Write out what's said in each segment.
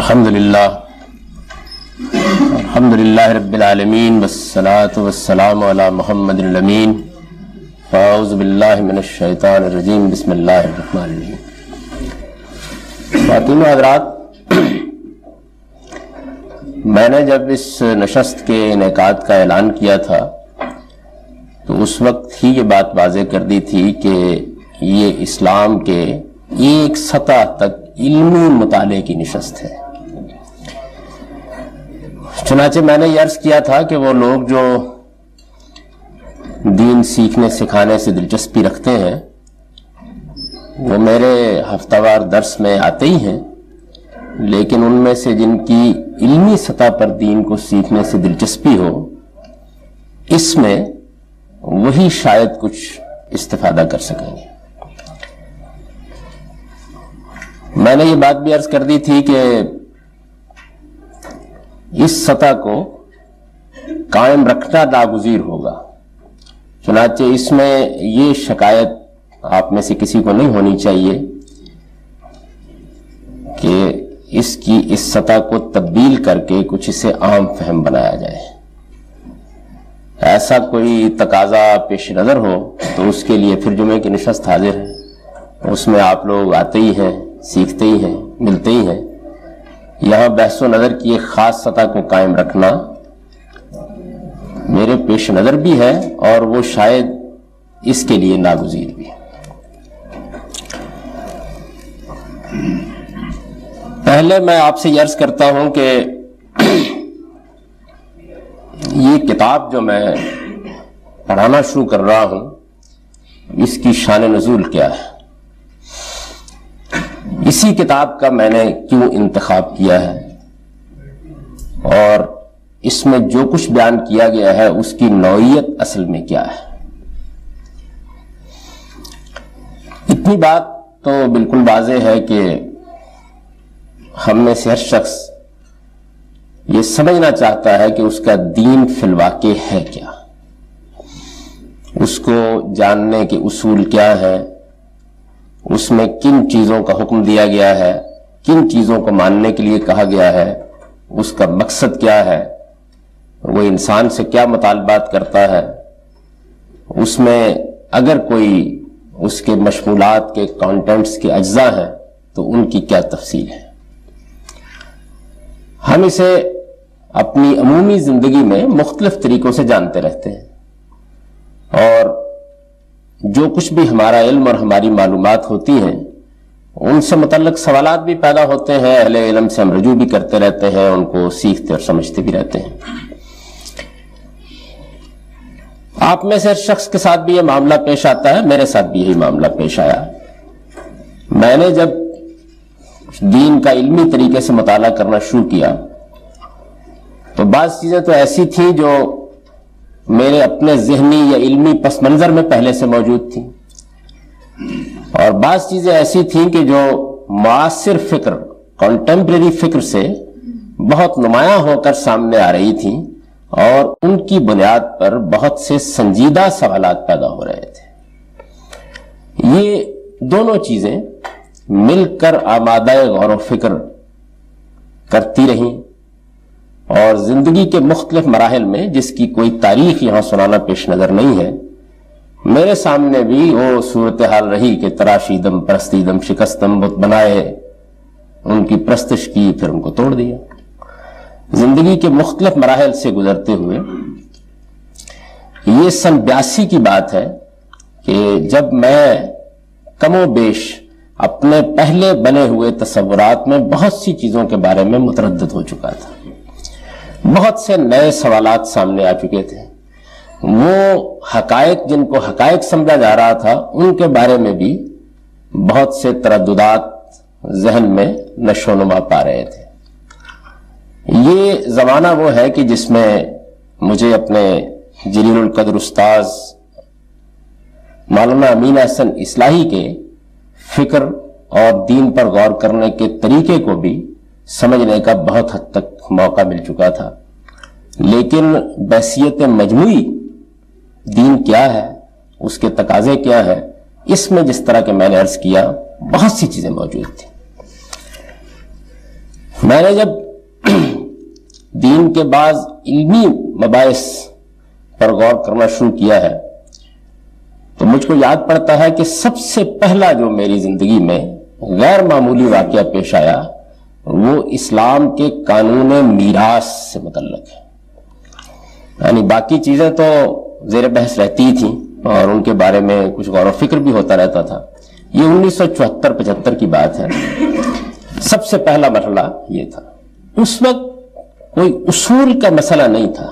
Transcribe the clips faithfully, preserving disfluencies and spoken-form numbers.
الحمدللہ الحمدللہ رب العالمین والصلاة والسلام علی محمد الامین اعوذ باللہ من الشیطان الرجیم بسم اللہ الرحمن الرحیم۔ خواتین و حضرات، میں نے جب اس نشست کے انعقاد کا اعلان کیا تھا تو اس وقت ہی یہ بات واضح کر دی تھی کہ یہ اسلام کے ایک سطح تک علمی مطالعے کی نشست ہے۔ چنانچہ میں نے یہ عرض کیا تھا کہ وہ لوگ جو دین سیکھنے سکھانے سے دلچسپی رکھتے ہیں وہ میرے ہفتہ وار درس میں آتے ہی ہیں، لیکن ان میں سے جن کی علمی سطح پر دین کو سیکھنے سے دلچسپی ہو، اس میں وہی شاید کچھ استفادہ کر سکیں گے۔ میں نے یہ بات بھی عرض کر دی تھی کہ اس سطح کو قائم رکھنا ناگزیر ہوگا، چنانچہ اس میں یہ شکایت آپ میں سے کسی کو نہیں ہونی چاہیے کہ اس کی اس سطح کو تبدیل کر کے کچھ اسے عام فہم بنایا جائے۔ ایسا کوئی تقاضا پیش نظر ہو تو اس کے لیے پھر جمعے کی نشست حاضر ہے، اس میں آپ لوگ آتے ہی ہیں، سیکھتے ہی ہیں، ملتے ہی ہیں۔ یہاں بحث و نظر کی ایک خاص سطح کو قائم رکھنا میرے پیش نظر بھی ہے اور وہ شاید اس کے لیے ناگزیر بھی ہے۔ پہلے میں آپ سے یہ عرض کرتا ہوں کہ یہ کتاب جو میں پڑھانا شروع کر رہا ہوں اس کی شان نزول کیا ہے، اسی کتاب کا میں نے کیوں انتخاب کیا ہے، اور اس میں جو کچھ بیان کیا گیا ہے اس کی نوعیت اصل میں کیا ہے۔ اتنی بات تو بالکل واضح ہے کہ ہم میں سے ہر شخص یہ سمجھنا چاہتا ہے کہ اس کا دین فی الواقع ہے کیا، اس کو جاننے کے اصول کیا ہے، اس میں کن چیزوں کا حکم دیا گیا ہے، کن چیزوں کو ماننے کے لیے کہا گیا ہے، اس کا مقصد کیا ہے، وہ انسان سے کیا مطالبات کرتا ہے، اس میں اگر کوئی اس کے مشمولات کے کانٹینٹس کے اجزاء ہیں تو ان کی کیا تفصیل ہے۔ ہم اسے اپنی عمومی زندگی میں مختلف طریقوں سے جانتے رہتے ہیں، اور جو کچھ بھی ہمارا علم اور ہماری معلومات ہوتی ہیں ان سے متعلق سوالات بھی پیدا ہوتے ہیں، اہل علم سے ہم رجوع بھی کرتے رہتے ہیں، ان کو سیکھتے اور سمجھتے بھی رہتے ہیں۔ آپ میں سے ہر شخص کے ساتھ بھی یہ معاملہ پیش آتا ہے، میرے ساتھ بھی یہی معاملہ پیش آیا۔ میں نے جب دین کا علمی طریقے سے مطالعہ کرنا شروع کیا تو بعض چیزیں تو ایسی تھیں جو میرے اپنے ذہنی یا علمی پس منظر میں پہلے سے موجود تھیں، اور بعض چیزیں ایسی تھیں کہ جو معاصر فکر، کنٹمپریری فکر سے بہت نمایاں ہو کر سامنے آ رہی تھیں، اور ان کی بنیاد پر بہت سے سنجیدہ سوالات پیدا ہو رہے تھے۔ یہ دونوں چیزیں مل کر آمادہ غور و فکر کرتی رہیں، اور زندگی کے مختلف مراحل میں جس کی کوئی تاریخ یہاں سنانا پیش نظر نہیں ہے، میرے سامنے بھی وہ صورتحال رہی کہ تراشیدم پرستیدم شکستم بت بنائے، ان کی پرستش کی، پھر ان کو توڑ دیا۔ زندگی کے مختلف مراحل سے گزرتے ہوئے یہ سن بیاسی کی بات ہے کہ جب میں کم و بیش اپنے پہلے بنے ہوئے تصورات میں بہت سی چیزوں کے بارے میں متردد ہو چکا تھا، بہت سے نئے سوالات سامنے آ چکے تھے، وہ حقائق جن کو حقائق سمجھا جا رہا تھا ان کے بارے میں بھی بہت سے ترددات ذہن میں نشو و نما پا رہے تھے۔ یہ زمانہ وہ ہے کہ جس میں مجھے اپنے جلیل القدر استاذ مولانا امین احسن اصلاحی کے فکر اور دین پر غور کرنے کے طریقے کو بھی سمجھنے کا بہت حد تک موقع مل چکا تھا، لیکن بحثیت مجموعی دین کیا ہے، اس کے تقاضے کیا ہے، اس میں جس طرح کہ میں نے عرض کیا بہت سی چیزیں موجود تھیں۔ میں نے جب دین کے بعض علمی مباحث پر غور کرنا شروع کیا ہے تو مجھ کو یاد پڑتا ہے کہ سب سے پہلا جو میری زندگی میں غیر معمولی واقعہ پیش آیا وہ اسلام کے قانون میراث سے متعلق ہے. یعنی باقی چیزیں تو زیر بحث رہتی تھیں اور ان کے بارے میں کچھ غور و فکر بھی ہوتا رہتا تھا. یہ انیس سو چوہتر پچہتر کی بات ہے. سب سے پہلا مرحلہ یہ تھا. اس وقت کوئی اصول کا مسئلہ نہیں تھا.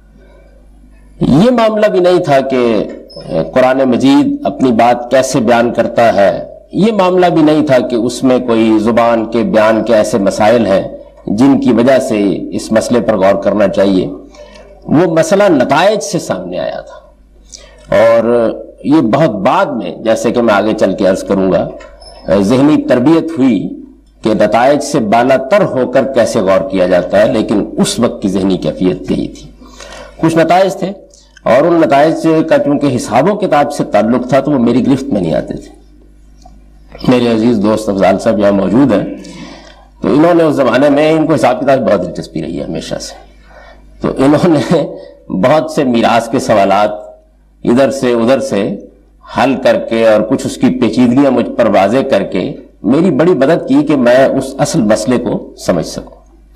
یہ معاملہ بھی نہیں تھا کہ قرآن مجید اپنی بات کیسے بیان کرتا ہے. یہ معاملہ بھی نہیں تھا کہ اس میں کوئی زبان کے بیان کے ایسے مسائل ہیں جن کی وجہ سے اس مسئلے پر غور کرنا چاہیے. وہ مسئلہ نتائج سے سامنے آیا تھا اور یہ بہت بعد میں، جیسے کہ میں آگے چل کے عرض کروں گا، ذہنی تربیت ہوئی کہ نتائج سے بالا تر ہو کر کیسے غور کیا جاتا ہے. لیکن اس وقت کی ذہنی کیفیت یہی تھی. کچھ نتائج تھے اور ان نتائج کا چونکہ حساب و کتاب سے تعلق تھا تو وہ میری گرفت میں نہیں آتے تھے. میرے عزیز دوست افضال صاحب یہاں موجود ہیں، تو انہوں نے اس زمانے میں، ان کو حساب کتاب بہت دلچسپی رہی ہے ہمیشہ سے، تو انہوں نے بہت سے میراث کے سوالات ادھر سے ادھر سے حل کر کے اور کچھ اس کی پیچیدگیاں مجھ پر واضح کر کے میری بڑی مدد کی کہ میں اس اصل مسئلے کو سمجھ سکوں.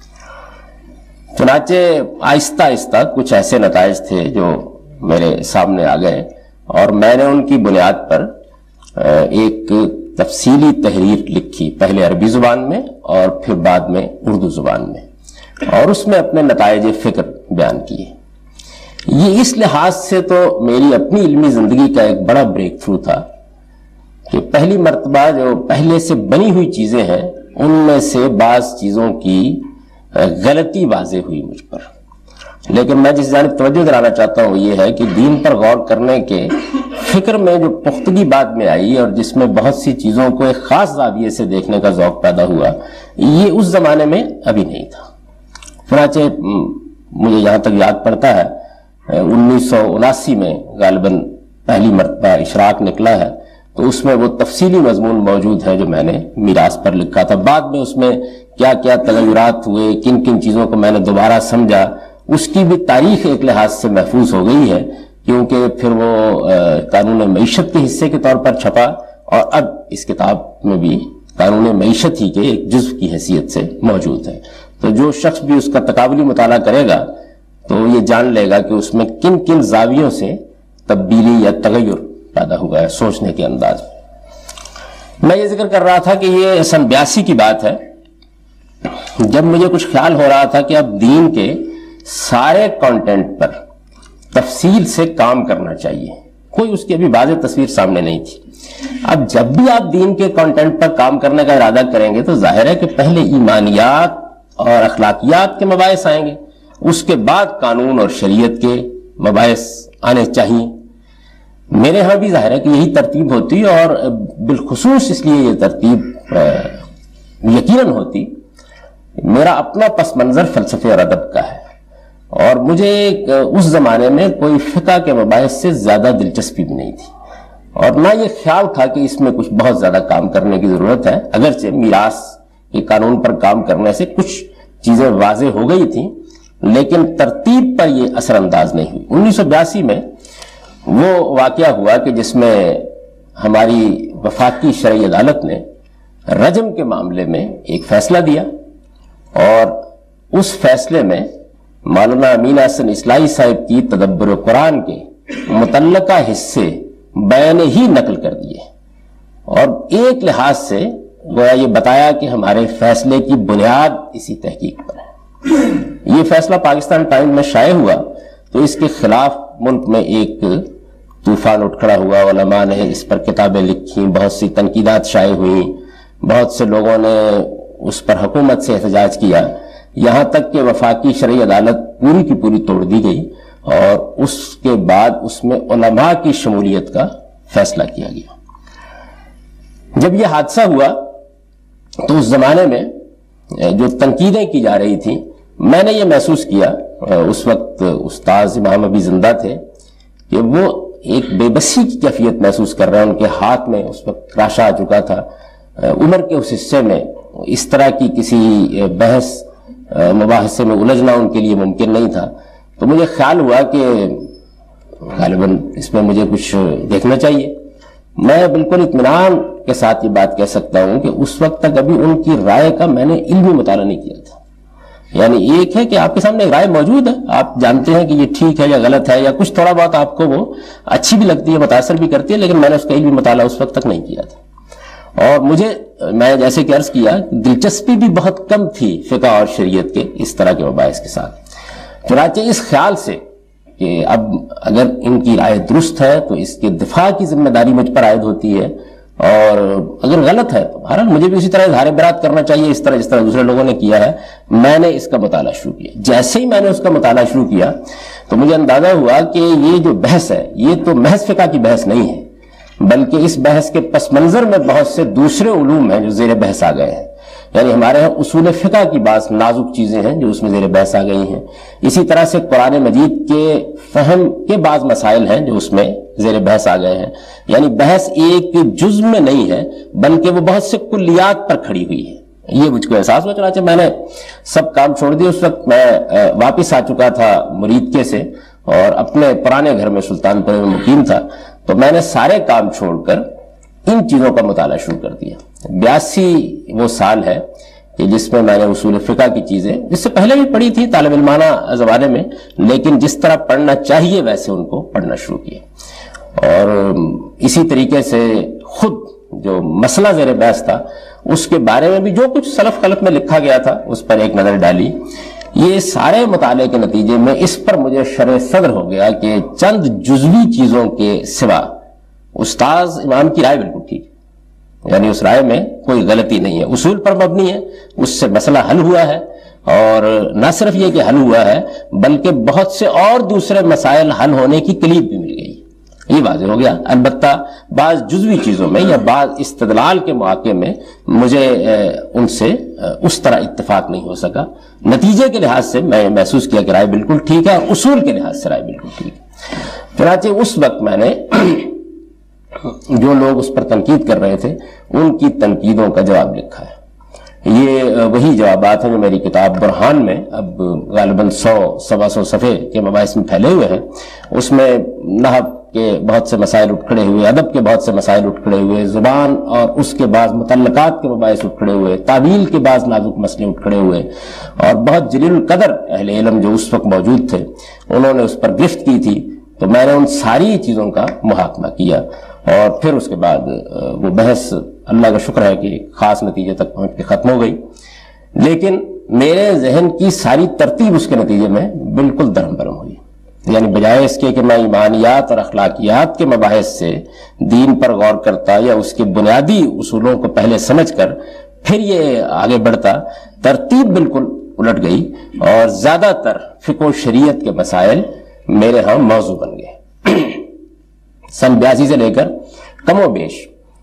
چنانچہ آہستہ آہستہ کچھ ایسے نتائج تھے جو میرے سامنے آ گئے اور میں نے ان کی بنیاد پر ایک تفصیلی تحریر لکھی، پہلے عربی زبان میں اور پھر بعد میں اردو زبان میں، اور اس میں اپنے نتائج فکر بیان کیے. یہ اس لحاظ سے تو میری اپنی علمی زندگی کا ایک بڑا بریک تھرو تھا کہ پہلی مرتبہ جو پہلے سے بنی ہوئی چیزیں ہیں ان میں سے بعض چیزوں کی غلطی واضح ہوئی مجھ پر. لیکن میں جس جانب توجہ دلانا چاہتا ہوں یہ ہے کہ دین پر غور کرنے کے فکر میں جو پختگی بعد میں آئی اور جس میں بہت سی چیزوں کو ایک خاص زاویے سے دیکھنے کا ذوق پیدا ہوا، یہ اس زمانے میں ابھی نہیں تھا. چنانچہ مجھے یہاں تک یاد پڑتا ہے انیس سو اناسی میں غالباً پہلی مرتبہ اشراق نکلا ہے، تو اس میں وہ تفصیلی مضمون موجود ہے جو میں نے میراث پر لکھا تھا. بعد میں اس میں کیا کیا تغیرات ہوئے، کن کن چیزوں کو میں نے دوبارہ سمجھا، اس کی بھی تاریخ ایک لحاظ سے محفوظ ہو گئی ہے کیونکہ پھر وہ قانون معیشت کے حصے کے طور پر چھپا اور اب اس کتاب میں بھی قانون معیشت ہی کے ایک جزو کی حیثیت سے موجود ہے. تو جو شخص بھی اس کا تقابلی مطالعہ کرے گا تو یہ جان لے گا کہ اس میں کن کن زاویوں سے تبدیلی یا تغیر پیدا ہوا ہے سوچنے کے انداز میں. میں یہ ذکر کر رہا تھا کہ یہ سن بیاسی کی بات ہے جب مجھے کچھ خیال ہو رہا تھا کہ اب دین کے سارے کانٹینٹ پر تفصیل سے کام کرنا چاہیے. کوئی اس کی ابھی واضح تصویر سامنے نہیں تھی. اب جب بھی آپ دین کے کانٹینٹ پر کام کرنے کا ارادہ کریں گے تو ظاہر ہے کہ پہلے ایمانیات اور اخلاقیات کے مباحث آئیں گے، اس کے بعد قانون اور شریعت کے مباحث آنے چاہیے. میرے ہاں بھی ظاہر ہے کہ یہی ترتیب ہوتی اور بالخصوص اس لیے یہ ترتیب یقیناً ہوتی. میرا اپنا پس منظر فلسفے اور ادب کا ہے اور مجھے اس زمانے میں کوئی فقہ کے مباحث سے زیادہ دلچسپی بھی نہیں تھی اور نہ یہ خیال تھا کہ اس میں کچھ بہت زیادہ کام کرنے کی ضرورت ہے. اگرچہ میراث کے قانون پر کام کرنے سے کچھ چیزیں واضح ہو گئی تھیں لیکن ترتیب پر یہ اثر انداز نہیں ہوئی. انیس سو بیاسی میں وہ واقعہ ہوا کہ جس میں ہماری وفاقی شرعی عدالت نے رجم کے معاملے میں ایک فیصلہ دیا اور اس فیصلے میں مولانا امین احسن اصلاحی صاحب کی تدبر قرآن کے متعلقہ حصے بیان ہی نقل کر دیے اور ایک لحاظ سے گویا یہ بتایا کہ ہمارے فیصلے کی بنیاد اسی تحقیق پر ہے. یہ فیصلہ پاکستان ٹائم میں شائع ہوا تو اس کے خلاف ملک میں ایک طوفان اٹھ کھڑا ہوا. علماء نے اس پر کتابیں لکھی، بہت سی تنقیدات شائع ہوئیں، بہت سے لوگوں نے اس پر حکومت سے احتجاج کیا، یہاں تک کہ وفاقی شرعی عدالت پوری کی پوری توڑ دی گئی اور اس کے بعد اس میں علماء کی شمولیت کا فیصلہ کیا گیا. جب یہ حادثہ ہوا تو اس زمانے میں جو تنقیدیں کی جا رہی تھیں میں نے یہ محسوس کیا، اس وقت استاذ امام ابھی زندہ تھے، کہ وہ ایک بے بسی کی کیفیت محسوس کر رہے ہیں. ان کے ہاتھ میں اس وقت راشا آ چکا تھا، عمر کے اس حصے میں اس طرح کی کسی بحث مباحثے میں الجھنا ان کے لیے ممکن نہیں تھا، تو مجھے خیال ہوا کہ غالباً اس میں مجھے کچھ دیکھنا چاہیے۔ میں بالکل اطمینان کے ساتھ یہ بات کہہ سکتا ہوں کہ اس وقت تک ابھی ان کی رائے کا میں نے علمی مطالعہ نہیں کیا تھا۔ یعنی ایک ہے کہ آپ کے سامنے ایک رائے موجود ہے، آپ جانتے ہیں کہ یہ ٹھیک ہے یا غلط ہے، یا کچھ تھوڑا بہت آپ کو وہ اچھی بھی لگتی ہے، متاثر بھی کرتی ہے، لیکن میں نے اس کا علمی مطالعہ اس وقت تک نہیں کیا تھا۔ اور مجھے، میں جیسے کہ عرض کیا، دلچسپی بھی بہت کم تھی فقہ اور شریعت کے اس طرح کے مباحث کے ساتھ۔ چنانچہ اس خیال سے کہ اب اگر ان کی رائے درست ہے تو اس کے دفاع کی ذمہ داری مجھ پر عائد ہوتی ہے، اور اگر غلط ہے تو بہرحال مجھے بھی اسی طرح اظہار برات کرنا چاہیے، اس طرح جس طرح دوسرے لوگوں نے کیا ہے۔ میں نے اس کا مطالعہ شروع کیا۔ جیسے ہی میں نے اس کا مطالعہ شروع کیا تو مجھے اندازہ ہوا کہ یہ جو بحث ہے یہ تو محض فقہ کی بحث نہیں ہے، بلکہ اس بحث کے پس منظر میں بہت سے دوسرے علوم ہیں جو زیر بحث آ گئے ہیں۔ یعنی ہمارے ہاں اصول فقہ کی بعض نازک چیزیں ہیں جو اس میں زیر بحث آ گئی ہیں، اسی طرح سے قرآن مجید کے فہم کے بعض مسائل ہیں جو اس میں زیر بحث آ گئے ہیں۔ یعنی بحث ایک جزء میں نہیں ہے بلکہ وہ بہت سے کلیات پر کھڑی ہوئی ہے، یہ مجھ کو احساس ہوا۔ چنانچہ میں نے سب کام چھوڑ دیا۔ اس وقت میں واپس آ چکا تھا مرید کے سے اور اپنے پرانے گھر میں سلطان پورے میں مقیم تھا، تو میں نے سارے کام چھوڑ کر ان چیزوں کا مطالعہ شروع کر دیا۔ بیاسی وہ سال ہے کہ جس میں میں نے اصول فقہ کی چیزیں جس سے پہلے بھی پڑھی تھی طالب علمانہ زمانے میں، لیکن جس طرح پڑھنا چاہیے ویسے ان کو پڑھنا شروع کیا۔ اور اسی طریقے سے خود جو مسئلہ زیر بحث تھا اس کے بارے میں بھی جو کچھ سلف خلف میں لکھا گیا تھا اس پر ایک نظر ڈالی۔ یہ سارے مطالعے کے نتیجے میں اس پر مجھے شرح صدر ہو گیا کہ چند جزوی چیزوں کے سوا استاذ امام کی رائے بالکل ٹھیک ہے، یعنی اس رائے میں کوئی غلطی نہیں ہے، اصول پر مبنی ہے، اس سے مسئلہ حل ہوا ہے، اور نہ صرف یہ کہ حل ہوا ہے بلکہ بہت سے اور دوسرے مسائل حل ہونے کی کلید بھی مل گئی، یہ واضح ہو گیا۔ البتہ بعض جزوی چیزوں میں یا بعض استدلال کے مواقع میں مجھے ان سے اس طرح اتفاق نہیں ہو سکا۔ نتیجے کے لحاظ سے میں محسوس کیا کہ رائے بالکل ٹھیک ہے، اور اصول کے لحاظ سے رائے بالکل ٹھیک ہے۔ چنانچہ اس وقت میں نے جو لوگ اس پر تنقید کر رہے تھے ان کی تنقیدوں کا جواب لکھا ہے۔ یہ وہی جوابات ہیں جو میری کتاب برہان میں اب غالباً سو سوا سو صفحے کے مباحث میں پھیلے ہوئے ہیں۔ اس میں نحو کے بہت سے مسائل اٹھ کھڑے ہوئے، ادب کے بہت سے مسائل اٹھ کھڑے ہوئے، زبان اور اس کے بعض متعلقات کے مباحث اٹھ کھڑے ہوئے، تعویل کے بعض نازک مسئلے اٹھ کھڑے ہوئے، اور بہت جلیل القدر اہل علم جو اس وقت موجود تھے انہوں نے اس پر گرفت کی تھی۔ تو میں نے ان ساری چیزوں کا محاکمہ کیا، اور پھر اس کے بعد وہ بحث اللہ کا شکر ہے کہ خاص نتیجے تک پہنچ کے ختم ہو گئی، لیکن میرے ذہن کی ساری ترتیب اس کے نتیجے میں بالکل درہم برہم ہوئی۔ یعنی بجائے اس کے کہ میں ایمانیات اور اخلاقیات کے مباحث سے دین پر غور کرتا یا اس کے بنیادی اصولوں کو پہلے سمجھ کر پھر یہ آگے بڑھتا، ترتیب بالکل الٹ گئی، اور زیادہ تر فقہ و شریعت کے مسائل میرے ہاں موضوع بن گئے۔ سن بیاسی سے لے کر کم و بیش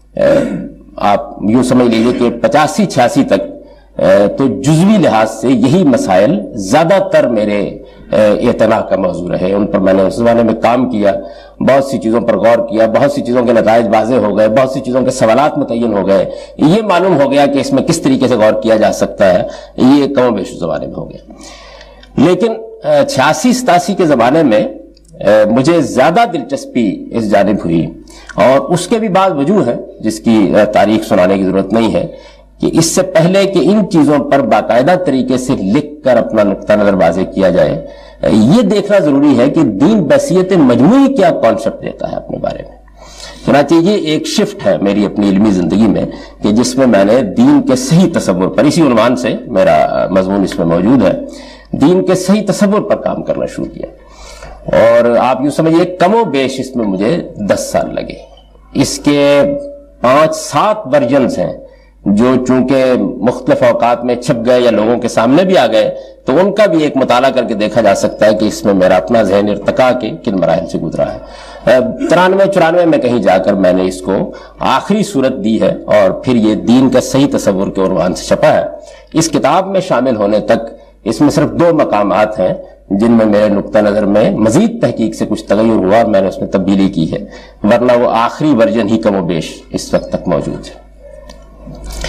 آپ یوں سمجھ لیجئے کہ پچاسی چھیاسی تک تو جزوی لحاظ سے یہی مسائل زیادہ تر میرے اعتناء کا موضوع رہے۔ ان پر میں نے اس زمانے میں کام کیا، بہت سی چیزوں پر غور کیا، بہت سی چیزوں کے نتائج واضح ہو گئے، بہت سی چیزوں کے سوالات متعین ہو گئے، یہ معلوم ہو گیا کہ اس میں کس طریقے سے غور کیا جا سکتا ہے، یہ کم و بیش زمانے میں ہو گیا۔ لیکن چھیاسی ستاسی کے زمانے میں مجھے زیادہ دلچسپی اس جانب ہوئی، اور اس کے بھی بعض وجوہ ہیں جس کی تاریخ سنانے کی ضرورت نہیں ہے، کہ اس سے پہلے کہ ان چیزوں پر باقاعدہ طریقے سے لکھ کر اپنا نقطہ نظر واضح کیا جائے، یہ دیکھنا ضروری ہے کہ دین بحیثیت مجموعی کیا کانسیپٹ دیتا ہے اپنے بارے میں۔ چنانچہ یہ ایک شفٹ ہے میری اپنی علمی زندگی میں کہ جس میں میں نے دین کے صحیح تصور پر، اسی عنوان سے میرا مضمون اس میں موجود ہے، دین کے صحیح تصور پر کام کرنا شروع کیا، اور آپ یوں سمجھئے کم و بیش اس میں مجھے دس سال لگے۔ اس کے پانچ سات ورژنز ہیں جو چونکہ مختلف اوقات میں چھپ گئے یا لوگوں کے سامنے بھی آ گئے، تو ان کا بھی ایک مطالعہ کر کے دیکھا جا سکتا ہے کہ اس میں میرا اپنا ذہن ارتقاء کے کن مراحل سے گزرا ہے۔ ترانوے چورانوے میں کہیں جا کر میں نے اس کو آخری صورت دی ہے، اور پھر یہ دین کا صحیح تصور کے عنوان سے چھپا ہے۔ اس کتاب میں شامل ہونے تک اس میں صرف دو مقامات ہیں جن میں میرے نقطہ نظر میں مزید تحقیق سے کچھ تغیر ہوا اور میں نے اس میں تبدیلی کی ہے، ورنہ وہ آخری ورژن ہی کم و بیش اس وقت تک موجود ہے۔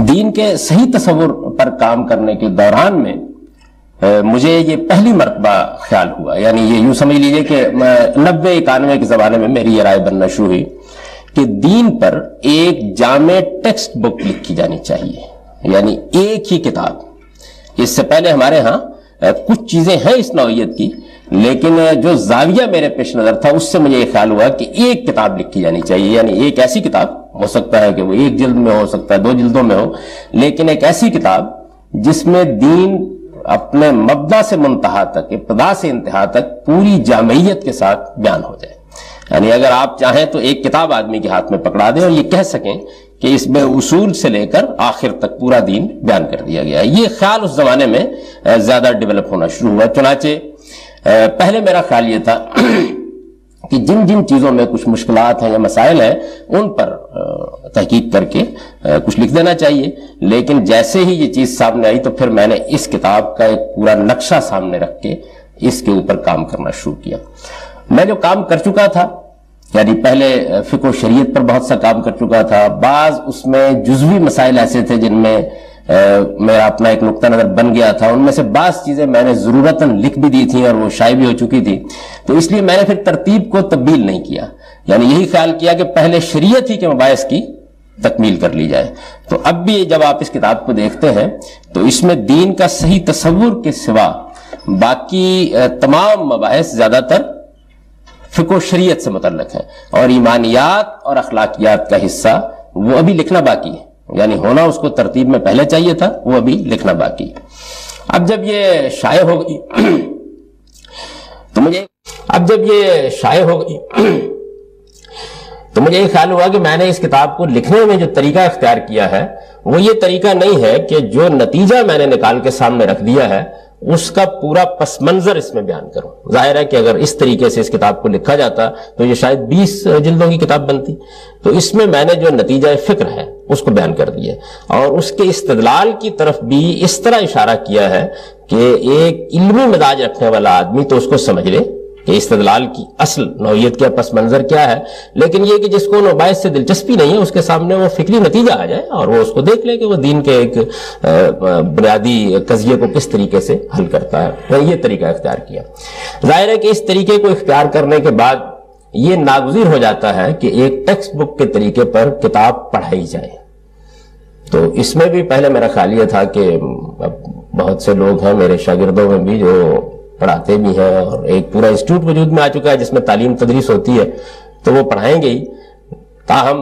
دین کے صحیح تصور پر کام کرنے کے دوران میں مجھے یہ پہلی مرتبہ خیال ہوا، یعنی یہ یوں سمجھ لیجئے کہ نبے اکانوے کے زمانے میں میری یہ رائے بننا شروع ہوئی کہ دین پر ایک جامع ٹیکسٹ بک لکھی جانی چاہیے، یعنی ایک ہی کتاب۔ اس سے پہلے ہمارے ہاں کچھ چیزیں ہیں اس نوعیت کی، لیکن جو زاویہ میرے پیش نظر تھا اس سے مجھے یہ خیال ہوا کہ ایک کتاب لکھی جانی چاہیے، یعنی ایک ایسی کتاب، ہو سکتا ہے کہ وہ ایک جلد میں ہو سکتا ہے دو جلدوں میں ہو، لیکن ایک ایسی کتاب جس میں دین اپنے مبدا سے منتہا تک، ابتدا سے انتہا تک پوری جامعیت کے ساتھ بیان ہو جائے۔ یعنی اگر آپ چاہیں تو ایک کتاب آدمی کے ہاتھ میں پکڑا دیں اور یہ کہہ سکیں کہ اس میں اصول سے لے کر آخر تک پورا دین بیان کر دیا گیا ہے۔ یہ خیال اس زمانے میں زیادہ ڈیولپ ہونا شروع ہوا۔ چنانچہ پہلے میرا خیال یہ تھا کہ جن جن چیزوں میں کچھ مشکلات ہیں یا مسائل ہیں ان پر تحقیق کر کے کچھ لکھ دینا چاہیے، لیکن جیسے ہی یہ چیز سامنے آئی تو پھر میں نے اس کتاب کا ایک پورا نقشہ سامنے رکھ کے اس کے اوپر کام کرنا شروع کیا۔ میں جو کام کر چکا تھا، یعنی پہلے فقہ و شریعت پر بہت سا کام کر چکا تھا، بعض اس میں جزوی مسائل ایسے تھے جن میں میرا اپنا ایک نقطہ نظر بن گیا تھا، ان میں سے بعض چیزیں میں نے ضرورتاً لکھ بھی دی تھیں اور وہ شائع بھی ہو چکی تھی، تو اس لیے میں نے پھر ترتیب کو تبدیل نہیں کیا، یعنی یہی خیال کیا کہ پہلے شریعت ہی کے مباحث کی تکمیل کر لی جائے۔ تو اب بھی جب آپ اس کتاب کو دیکھتے ہیں تو اس میں دین کا صحیح تصور کے سوا باقی تمام مباحث زیادہ تر فقہ و شریعت سے متعلق ہیں، اور ایمانیات اور اخلاقیات کا حصہ وہ ابھی لکھنا باقی ہے، یعنی ہونا اس کو ترتیب میں پہلے چاہیے تھا، وہ ابھی لکھنا باقی۔ اب جب یہ شائع ہو گئی تو مجھے اب جب یہ شائع ہو گئی تو مجھے یہ خیال ہوا کہ میں نے اس کتاب کو لکھنے میں جو طریقہ اختیار کیا ہے وہ یہ طریقہ نہیں ہے کہ جو نتیجہ میں نے نکال کے سامنے رکھ دیا ہے اس کا پورا پس منظر اس میں بیان کروں۔ ظاہر ہے کہ اگر اس طریقے سے اس کتاب کو لکھا جاتا تو یہ شاید بیس جلدوں کی کتاب بنتی، تو اس میں میں نے جو نتیجہ فکر ہے اس کو بیان کر دیا، اور اس کے استدلال کی طرف بھی اس طرح اشارہ کیا ہے کہ ایک علمی مزاج رکھنے والا آدمی تو اس کو سمجھ لے کہ استدلال کی اصل نوعیت کیا، پس منظر کیا ہے، لیکن یہ کہ جس کو ان مباحث سے دلچسپی نہیں ہے اس کے سامنے وہ فکری نتیجہ آ جائے اور وہ اس کو دیکھ لے کہ وہ دین کے ایک بنیادی قضیے کو کس طریقے سے حل کرتا ہے۔ میں یہ طریقہ اختیار کیا۔ ظاہر ہے کہ اس طریقے کو اختیار کرنے کے بعد یہ ناگزیر ہو جاتا ہے کہ ایک ٹیکسٹ بک کے طریقے پر کتاب پڑھائی جائے، تو اس میں بھی پہلے میرا خیال یہ تھا کہ بہت سے لوگ ہیں میرے شاگردوں میں بھی جو پڑھاتے بھی ہیں، اور ایک پورا انسٹیٹیوٹ وجود میں آ چکا ہے جس میں تعلیم تدریس ہوتی ہے، تو وہ پڑھائیں گے ہی، تاہم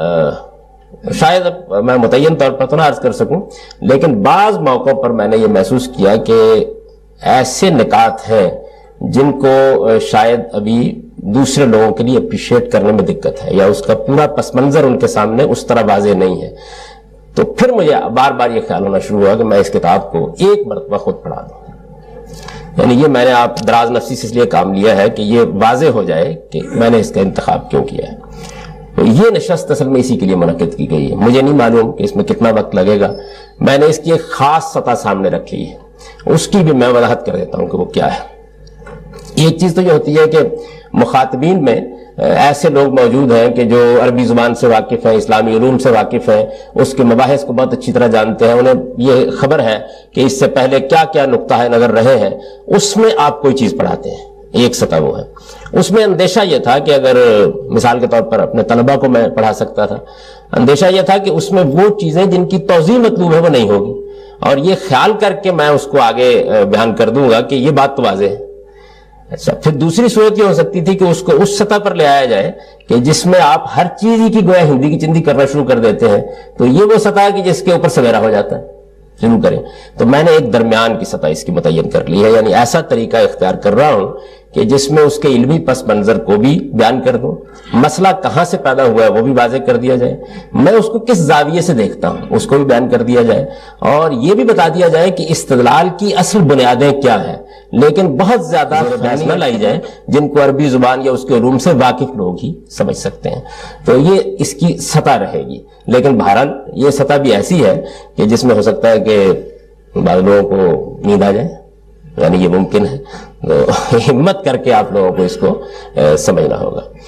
شاید اب میں متعین طور پر تو نہ عرض کر سکوں، لیکن بعض موقعوں پر میں نے یہ محسوس کیا کہ ایسے نکات ہیں جن کو شاید ابھی دوسرے لوگوں کے لیے اپریشیٹ کرنے میں دقت ہے، یا اس کا پورا پس منظر ان کے سامنے اس طرح واضح نہیں ہے، تو پھر مجھے بار بار یہ خیال ہونا شروع ہوا کہ میں اس کتاب کو ایک مرتبہ خود پڑھا دوں۔ یعنی یہ میں نے آپ دراز نفسی سے اس لیے کام لیا ہے کہ یہ واضح ہو جائے کہ میں نے اس کا انتخاب کیوں کیا ہے۔ تو یہ نشست اصل میں اسی کے لیے منعقد کی گئی ہے، مجھے نہیں معلوم کہ اس میں کتنا وقت لگے گا، میں نے اس کی ایک خاص سطح سامنے رکھ لی ہے، اس کی بھی میں وضاحت کر دیتا ہوں کہ وہ کیا ہے۔ ایک چیز تو یہ ہوتی ہے کہ مخاطبین میں ایسے لوگ موجود ہیں کہ جو عربی زبان سے واقف ہیں، اسلامی علوم سے واقف ہیں، اس کے مباحث کو بہت اچھی طرح جانتے ہیں، انہیں یہ خبر ہے کہ اس سے پہلے کیا کیا نقطہ نظر رہے ہیں، اس میں آپ کوئی چیز پڑھاتے ہیں، ایک سطح وہ ہے۔ اس میں اندیشہ یہ تھا کہ اگر مثال کے طور پر اپنے طلبہ کو میں پڑھا سکتا تھا، اندیشہ یہ تھا کہ اس میں وہ چیزیں جن کی توضیح مطلوب ہے وہ نہیں ہوگی، اور یہ خیال کر کے میں اس کو آگے بیان کر دوں گا کہ یہ بات تو واضح ہے۔ اچھا، پھر دوسری صورت یہ ہو سکتی تھی کہ اس کو اس سطح پر لے آیا جائے کہ جس میں آپ ہر چیز ہی کی گویا ہندی کی چندی کرنا شروع کر دیتے ہیں، تو یہ وہ سطح ہے کہ جس کے اوپر سویرا ہو جاتا ہے، شروع کریں۔ تو میں نے ایک درمیان کی سطح اس کی متعین کر لی ہے، یعنی ایسا طریقہ اختیار کر رہا ہوں کہ جس میں اس کے علمی پس منظر کو بھی بیان کر دوں، مسئلہ کہاں سے پیدا ہوا ہے وہ بھی واضح کر دیا جائے، میں اس کو کس زاویے سے دیکھتا ہوں اس کو بھی بیان کر دیا جائے، اور یہ بھی بتا دیا جائے کہ استدلال کی اصل بنیادیں کیا ہیں، لیکن بہت زیادہ بحث نہ لائی جائے جن کو عربی زبان یا اس کے علوم سے واقف لوگ ہی سمجھ سکتے ہیں۔ تو یہ اس کی سطح رہے گی، لیکن بہرحال یہ سطح بھی ایسی ہے کہ جس میں ہو سکتا ہے کہ بعض لوگوں کو نیند آ جائے، یعنی یہ ممکن ہے، تو ہمت کر کے آپ لوگوں کو اس کو سمجھنا ہوگا۔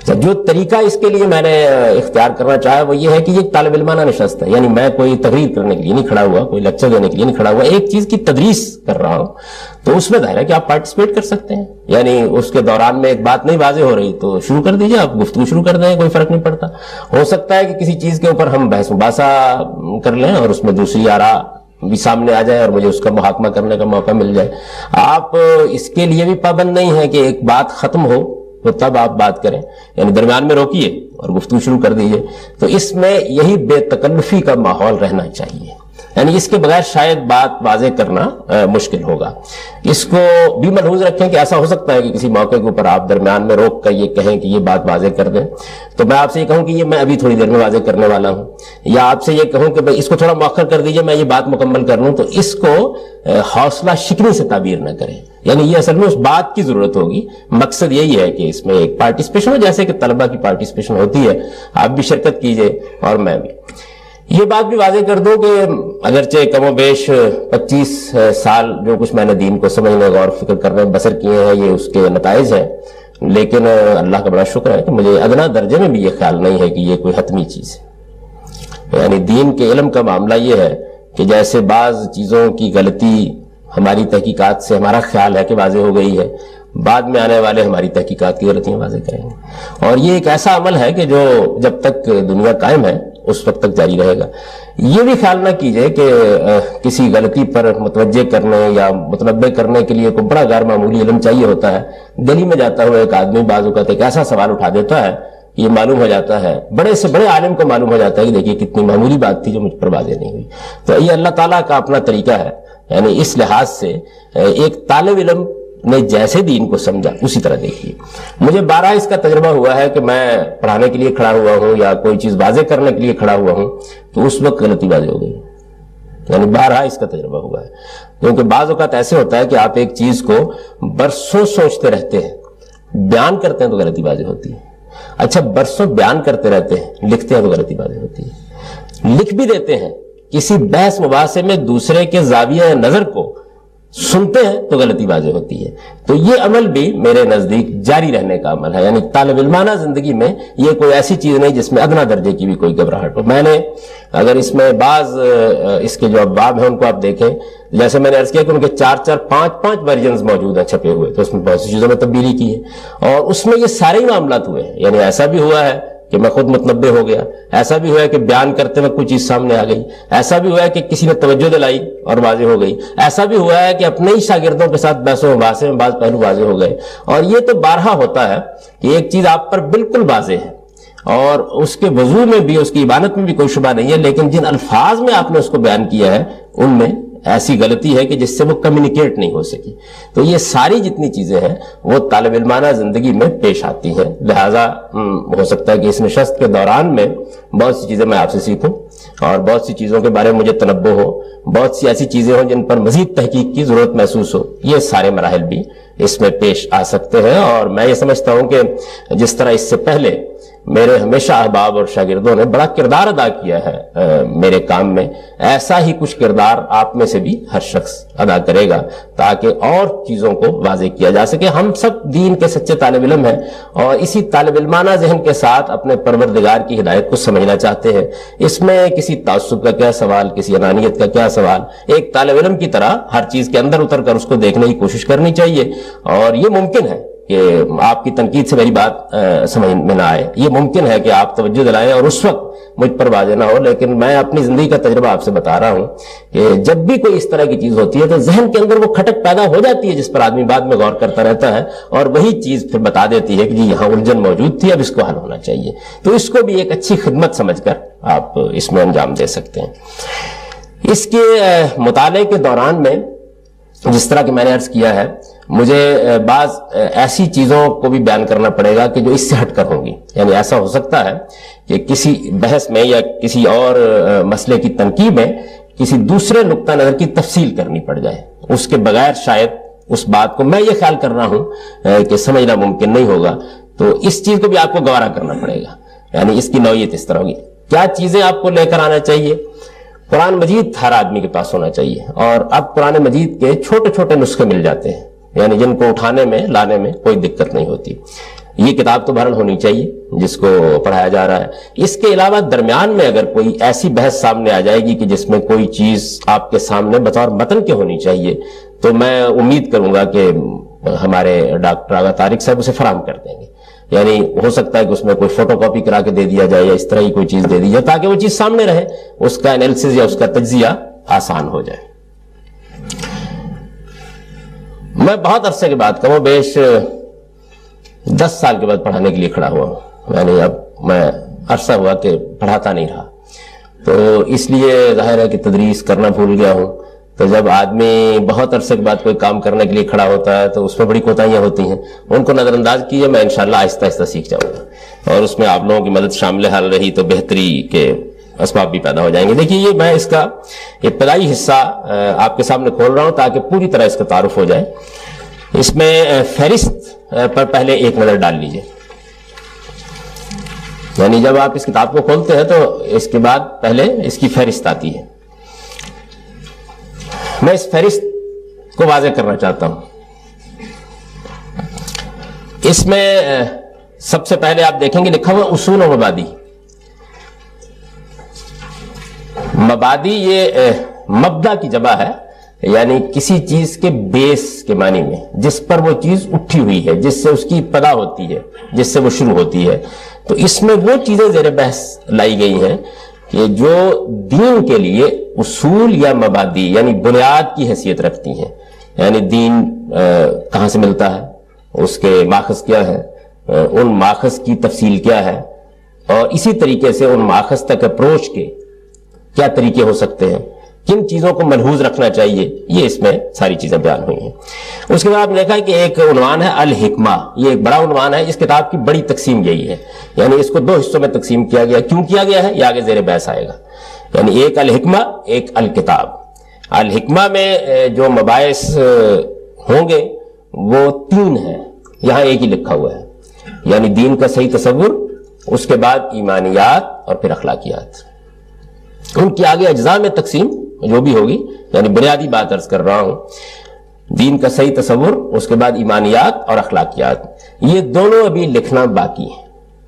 جو طریقہ اس کے لیے میں نے اختیار کرنا چاہا وہ یہ ہے کہ یہ طالب علمانہ نشست ہے، یعنی میں کوئی تقریر کرنے کے لیے نہیں کھڑا ہوا، کوئی لیکچر دینے کے لیے نہیں کھڑا ہوا، ایک چیز کی تدریس کر رہا ہوں، تو اس میں ظاہر ہے کہ آپ پارٹیسپیٹ کر سکتے ہیں، یعنی اس کے دوران میں ایک بات نہیں واضح ہو رہی تو شروع کر دیجئے، آپ گفتگو شروع کر دیں، کوئی فرق نہیں پڑتا۔ ہو سکتا ہے کہ کسی چیز کے اوپر ہم بحث مباحثہ کر لیں اور اس میں دوسری آراء بھی سامنے آ جائے اور مجھے اس کا محاکمہ کرنے کا موقع مل جائے۔ آپ اس کے لیے بھی پابند نہیں ہے کہ ایک بات ختم ہو تو تب آپ بات کریں، یعنی درمیان میں روکیے اور گفتگو شروع کر دیجئے۔ تو اس میں یہی بے تکلفی کا ماحول رہنا چاہیے، یعنی اس کے بغیر شاید بات واضح کرنا مشکل ہوگا۔ اس کو بھی ملحوظ رکھیں کہ ایسا ہو سکتا ہے کہ کسی موقع کے اوپر آپ درمیان میں روک کر یہ کہیں کہ یہ بات واضح کر دیں، تو میں آپ سے یہ کہوں کہ یہ میں ابھی تھوڑی دیر میں واضح کرنے والا ہوں، یا آپ سے یہ کہوں کہ بھئی اس کو تھوڑا مؤخر کر دیجئے میں یہ بات مکمل کر لوں، تو اس کو حوصلہ شکنی سے تعبیر نہ کریں، یعنی یہ اصل میں اس بات کی ضرورت ہوگی۔ مقصد یہی ہے کہ اس میں ایک پارٹیسپیشن ہو، جیسے کہ طلبہ کی پارٹیسپیشن ہوتی ہے، آپ بھی شرکت کیجئے اور میں بھی۔ یہ بات بھی واضح کر دو کہ اگرچہ کم و بیش پچیس سال جو کچھ میں نے دین کو سمجھنے غور فکر کرنے بسر کیے ہیں یہ اس کے نتائج ہیں، لیکن اللہ کا بڑا شکر ہے کہ مجھے ادنا درجے میں بھی یہ خیال نہیں ہے کہ یہ کوئی حتمی چیز ہے۔ یعنی دین کے علم کا معاملہ یہ ہے کہ جیسے بعض چیزوں کی غلطی ہماری تحقیقات سے ہمارا خیال ہے کہ واضح ہو گئی ہے، بعد میں آنے والے ہماری تحقیقات کی غلطیاں واضح کریں گے، اور یہ ایک ایسا عمل ہے کہ جو جب تک دنیا قائم ہے اس وقت تک جاری رہے گا۔ یہ بھی خیال نہ کیجئے کہ کسی غلطی پر متوجہ کرنے یا متنبع کرنے کے لیے کوئی بڑا غیر معمولی علم چاہیے ہوتا ہے۔ گلی میں جاتا ہوا ایک آدمی بعض اوقات ایک ایسا سوال اٹھا دیتا ہے، یہ معلوم ہو جاتا ہے بڑے سے بڑے عالم کو معلوم ہو جاتا ہے کہ دیکھیے کتنی معمولی بات تھی جو مجھ پر واضح نہیں ہوئی۔ تو یہ اللہ تعالیٰ کا اپنا طریقہ ہے، یعنی اس لحاظ سے ایک طالب علم نے جیسے دین کو سمجھا اسی طرح دیکھیے۔ مجھے بارہ اس کا تجربہ ہوا ہے کہ میں پڑھانے کے لیے کھڑا ہوا ہوں یا کوئی چیز واضح کرنے کے لیے کھڑا ہوا ہوں تو اس وقت غلطی واضح ہو گئی، یعنی بارہ اس کا تجربہ ہوا ہے۔ کیونکہ بعض اوقات ایسے ہوتا ہے کہ آپ ایک چیز کو برسوں سوچتے رہتے ہیں، بیان کرتے ہیں تو غلطی واضح ہوتی ہے۔ اچھا برسوں بیان کرتے رہتے ہیں، لکھتے ہیں تو غلطی واضح ہوتی ہے۔ لکھ بھی دیتے ہیں، کسی بحث مباحثے میں دوسرے کے زاویہ نظر کو سنتے ہیں تو غلطی واضح ہوتی ہے۔ تو یہ عمل بھی میرے نزدیک جاری رہنے کا عمل ہے، یعنی طالب علمانہ زندگی میں یہ کوئی ایسی چیز نہیں جس میں ادنا درجے کی بھی کوئی گھبراہٹ ہو۔ میں نے اگر اس میں بعض اس کے جو ابواب ہیں ان کو آپ دیکھیں، جیسے میں نے عرض کیا کہ ان کے چار چار پانچ پانچ ورژنز موجود ہیں چھپے ہوئے، تو اس میں بہت سی چیزوں میں تبدیلی کی ہے اور اس میں یہ سارے ہی معاملات ہوئے ہیں۔ یعنی ایسا بھی ہوا ہے کہ میں خود متنبع ہو گیا، ایسا بھی ہوا ہے کہ بیان کرتے میں کوئی چیز سامنے آ گئی، ایسا بھی ہوا ہے کہ کسی نے توجہ دلائی اور واضح ہو گئی، ایسا بھی ہوا ہے کہ اپنے ہی شاگردوں کے ساتھ بحث و مباحثے میں بعض پہلو واضح ہو گئے۔ اور یہ تو بارہا ہوتا ہے کہ ایک چیز آپ پر بالکل واضح ہے اور اس کے وضو میں بھی اس کی عبادت میں بھی کوئی شبہ نہیں ہے، لیکن جن الفاظ میں آپ نے اس کو بیان کیا ہے ان میں ایسی غلطی ہے کہ جس سے وہ کمیونیکیٹ نہیں ہو سکی۔ تو یہ ساری جتنی چیزیں ہیں وہ طالب علمانہ زندگی میں پیش آتی ہیں، لہٰذا ہو سکتا ہے کہ اس نشست کے دوران میں بہت سی چیزیں میں آپ سے سیکھوں اور بہت سی چیزوں کے بارے میں مجھے تنبہ ہو، بہت سی ایسی چیزیں ہوں جن پر مزید تحقیق کی ضرورت محسوس ہو۔ یہ سارے مراحل بھی اس میں پیش آ سکتے ہیں اور میں یہ سمجھتا ہوں کہ جس طرح اس سے پہلے میرے ہمیشہ احباب اور شاگردوں نے بڑا کردار ادا کیا ہے میرے کام میں، ایسا ہی کچھ کردار آپ میں سے بھی ہر شخص ادا کرے گا تاکہ اور چیزوں کو واضح کیا جا سکے۔ ہم سب دین کے سچے طالب علم ہیں اور اسی طالب علمانہ ذہن کے ساتھ اپنے پروردگار کی ہدایت کو سمجھنا چاہتے ہیں۔ اس میں کسی تعصب کا کیا سوال، کسی انانیت کا کیا سوال، ایک طالب علم کی طرح ہر چیز کے اندر اتر کر اس کو دیکھنے کی کوشش کرنی چاہیے۔ اور یہ ممکن ہے کہ آپ کی تنقید سے میری بات سمجھ میں نہ آئے، یہ ممکن ہے کہ آپ توجہ دلائیں اور اس وقت مجھ پر واضح نہ ہو، لیکن میں اپنی زندگی کا تجربہ آپ سے بتا رہا ہوں کہ جب بھی کوئی اس طرح کی چیز ہوتی ہے تو ذہن کے اندر وہ کھٹک پیدا ہو جاتی ہے جس پر آدمی بعد میں غور کرتا رہتا ہے اور وہی چیز پھر بتا دیتی ہے کہ جی یہاں الجھن موجود تھی، اب اس کو حل ہونا چاہیے۔ تو اس کو بھی ایک اچھی خدمت سمجھ کر آپ اس میں انجام دے سکتے ہیں۔ اس کے مطالعے کے دوران میں جس طرح کہ میں نے عرض کیا ہے، مجھے بعض ایسی چیزوں کو بھی بیان کرنا پڑے گا کہ جو اس سے ہٹ کر ہوں گی۔ یعنی ایسا ہو سکتا ہے کہ کسی بحث میں یا کسی اور مسئلے کی تنقید میں کسی دوسرے نقطہ نظر کی تفصیل کرنی پڑ جائے، اس کے بغیر شاید اس بات کو میں یہ خیال کر رہا ہوں کہ سمجھنا ممکن نہیں ہوگا، تو اس چیز کو بھی آپ کو گوارا کرنا پڑے گا۔ یعنی اس کی نوعیت اس طرح ہوگی، کیا چیزیں آپ کو لے کر آنا چاہیے۔ قرآن مجید ہر آدمی کے پاس ہونا چاہیے اور اب قرآن مجید کے چھوٹے چھوٹے نسخے مل جاتے ہیں، یعنی جن کو اٹھانے میں لانے میں کوئی دقت نہیں ہوتی۔ یہ کتاب تو بہرحال ہونی چاہیے جس کو پڑھایا جا رہا ہے. اس کے علاوہ درمیان میں اگر کوئی ایسی بحث سامنے آ جائے گی کہ جس میں کوئی چیز آپ کے سامنے بطور متن کے ہونی چاہیے تو میں امید کروں گا کہ ہمارے ڈاکٹر آغا طارق صاحب اسے فراہم کر دیں گے. یعنی ہو سکتا ہے کہ اس میں کوئی فوٹو کاپی کرا کے دے دیا جائے یا اس طرح کی کوئی چیز دے دی جائے تاکہ وہ چیز سامنے رہے, اس کا انالیسس یا اس کا تجزیہ آسان ہو جائے. میں بہت عرصے کے بعد کم و بیش دس سال کے بعد پڑھانے کے لیے کھڑا ہوا ہوں. یعنی اب میں عرصہ ہوا کہ پڑھاتا نہیں رہا, تو اس لیے ظاہر ہے کہ تدریس کرنا بھول گیا ہوں. تو جب آدمی بہت عرصے کے بعد کوئی کام کرنے کے لیے کھڑا ہوتا ہے تو اس میں بڑی کوتاہیاں ہوتی ہیں, ان کو نظر انداز کیے. میں انشاءاللہ آہستہ آہستہ سیکھ جاؤں گا اور اس میں آپ لوگوں کی مدد شامل حال رہی تو بہتری کے اسباب بھی پیدا ہو جائیں گے. دیکھیے یہ میں اس کا ابتدائی حصہ آپ کے سامنے کھول رہا ہوں تاکہ پوری طرح اس کا تعارف ہو جائے. اس میں فہرست پر پہلے ایک نظر ڈال لیجئے. یعنی جب آپ اس کتاب کو کھولتے ہیں تو اس کے بعد پہلے اس کی فہرست آتی ہے. میں اس فہرست کو واضح کرنا چاہتا ہوں. اس میں سب سے پہلے آپ دیکھیں گے لکھا ہوا اصول و مبادی. مبادی یہ مبدا کی جمع ہے, یعنی کسی چیز کے بیس کے معنی میں, جس پر وہ چیز اٹھی ہوئی ہے, جس سے اس کی ابتدا ہوتی ہے, جس سے وہ شروع ہوتی ہے. تو اس میں وہ چیزیں زیر بحث لائی گئی ہیں کہ جو دین کے لیے اصول یا مبادی یعنی بنیاد کی حیثیت رکھتی ہیں. یعنی دین کہاں سے ملتا ہے, اس کے ماخذ کیا ہے, ان ماخذ کی تفصیل کیا ہے, اور اسی طریقے سے ان ماخذ تک اپروچ کے کیا طریقے ہو سکتے ہیں, کن چیزوں کو ملحوظ رکھنا چاہیے, یہ اس میں ساری چیزیں بیان ہوئی ہیں. اس کے بعد آپ نے دیکھا کہ ایک عنوان ہے الحکمہ. یہ ایک بڑا عنوان ہے. اس کتاب کی بڑی تقسیم یہی ہے, یعنی اس کو دو حصوں میں تقسیم کیا گیا. کیوں کیا گیا ہے یہ آگے زیر بحث آئے گا. یعنی ایک الحکمہ, ایک الکتاب. الحکمہ میں جو مباحث ہوں گے وہ تین ہیں, یہاں ایک ہی لکھا ہوا ہے. یعنی دین کا صحیح تصور, اس کے بعد ایمانیات اور پھر اخلاقیات. ان کی آگے اجزاء میں تقسیم جو بھی ہوگی, یعنی بنیادی بات عرض کر رہا ہوں, دین کا صحیح تصور, اس کے بعد ایمانیات اور اخلاقیات, یہ دونوں ابھی لکھنا باقی ہیں.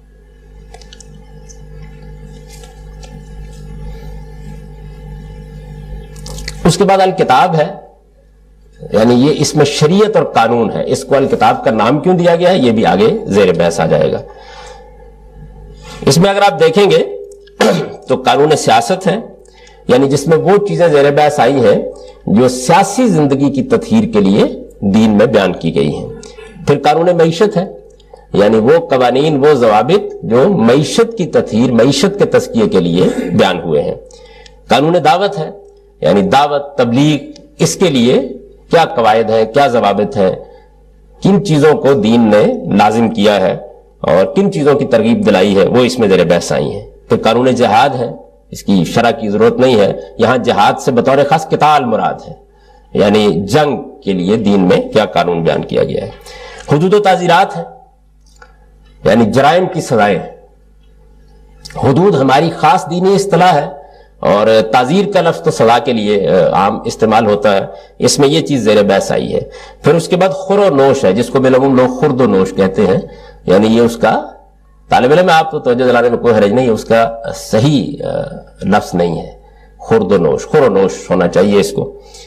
اس کے بعد الکتاب ہے, یعنی یہ اس میں شریعت اور قانون ہے. اس کو الکتاب کا نام کیوں دیا گیا ہے یہ بھی آگے زیر بحث آ جائے گا. اس میں اگر آپ دیکھیں گے تو قانون سیاست ہے, یعنی جس میں وہ چیزیں زیر بحث آئی ہیں جو سیاسی زندگی کی تطہیر کے لیے دین میں بیان کی گئی ہیں. پھر قانون معیشت ہے, یعنی وہ قوانین, وہ ضوابط جو معیشت کی تطہیر, معیشت کے تزکیے کے لیے بیان ہوئے ہیں. قانون دعوت ہے, یعنی دعوت, تبلیغ, اس کے لیے کیا قواعد ہیں, کیا ضوابط ہیں, کن چیزوں کو دین نے لازم کیا ہے اور کن چیزوں کی ترغیب دلائی ہے, وہ اس میں زیر بحث آئی ہیں. پھر قانون جہاد ہے, اس کی شرح کی ضرورت نہیں ہے, یہاں جہاد سے بطور خاص قتال مراد ہے, یعنی جنگ کے لیے دین میں کیا قانون بیان کیا گیا ہے. حدود و تعزیرات ہے, یعنی جرائم کی سزائیں. حدود ہماری خاص دینی اصطلاح ہے اور تعزیر کا لفظ تو سزا کے لیے عام استعمال ہوتا ہے. اس میں یہ چیز زیر بحث آئی ہے. پھر اس کے بعد خور و نوش ہے, جس کو بالعموم لوگ خرد و نوش کہتے ہیں, یعنی یہ اس کا طالب علم آپ تو توجہ دلانے میں کوئی حرج نہیں ہے, اس کا صحیح لفظ نہیں ہے خرد و نوش. خور و نوش ہونا چاہیے اس کو.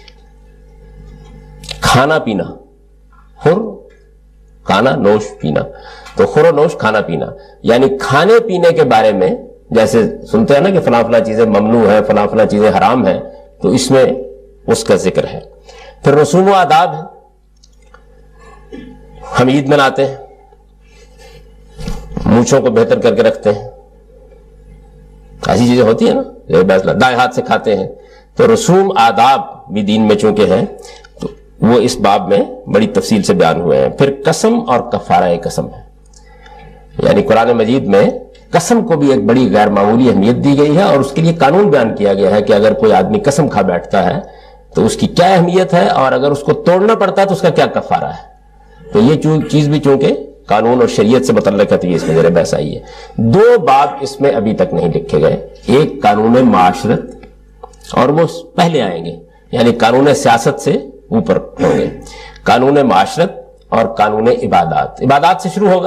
کھانا پینا, خور کھانا, نوش پینا, تو خور و نوش کھانا پینا, یعنی کھانے پینے کے بارے میں جیسے سنتے ہیں نا کہ فلاں فلاں چیزیں ممنوع ہیں, فلاں فلاں چیزیں حرام ہیں, تو اس میں اس کا ذکر ہے. پھر رسوم و آداب ہے, ہم عید مناتے ہیں, مونچھوں کو بہتر کر کے رکھتے ہیں, ایسی چیزیں ہوتی ہیں نا, دائیں ہاتھ سے کھاتے ہیں, تو رسوم آداب بھی دین میں چونکہ ہیں تو وہ اس باب میں بڑی تفصیل سے بیان ہوئے ہیں. پھر قسم اور کفارہ قسم ہے, یعنی قرآن مجید میں قسم کو بھی ایک بڑی غیر معمولی اہمیت دی گئی ہے اور اس کے لیے قانون بیان کیا گیا ہے کہ اگر کوئی آدمی قسم کھا بیٹھتا ہے تو اس کی کیا اہمیت ہے, اور اگر اس کو توڑنا پڑتا ہے تو اس کا کیا کفارہ ہے. تو یہ چیز بھی چونکہ قانون اور شریعت سے متعلق ہے تو یہ اس میں ذرا بحث آئی ہے. دو باب اس میں ابھی تک نہیں لکھے گئے, ایک قانون معاشرت اور وہ پہلے آئیں گے, یعنی قانون سیاست سے اوپر ہوں گے, قانون معاشرت اور قانون عبادات. عبادات سے شروع ہوگا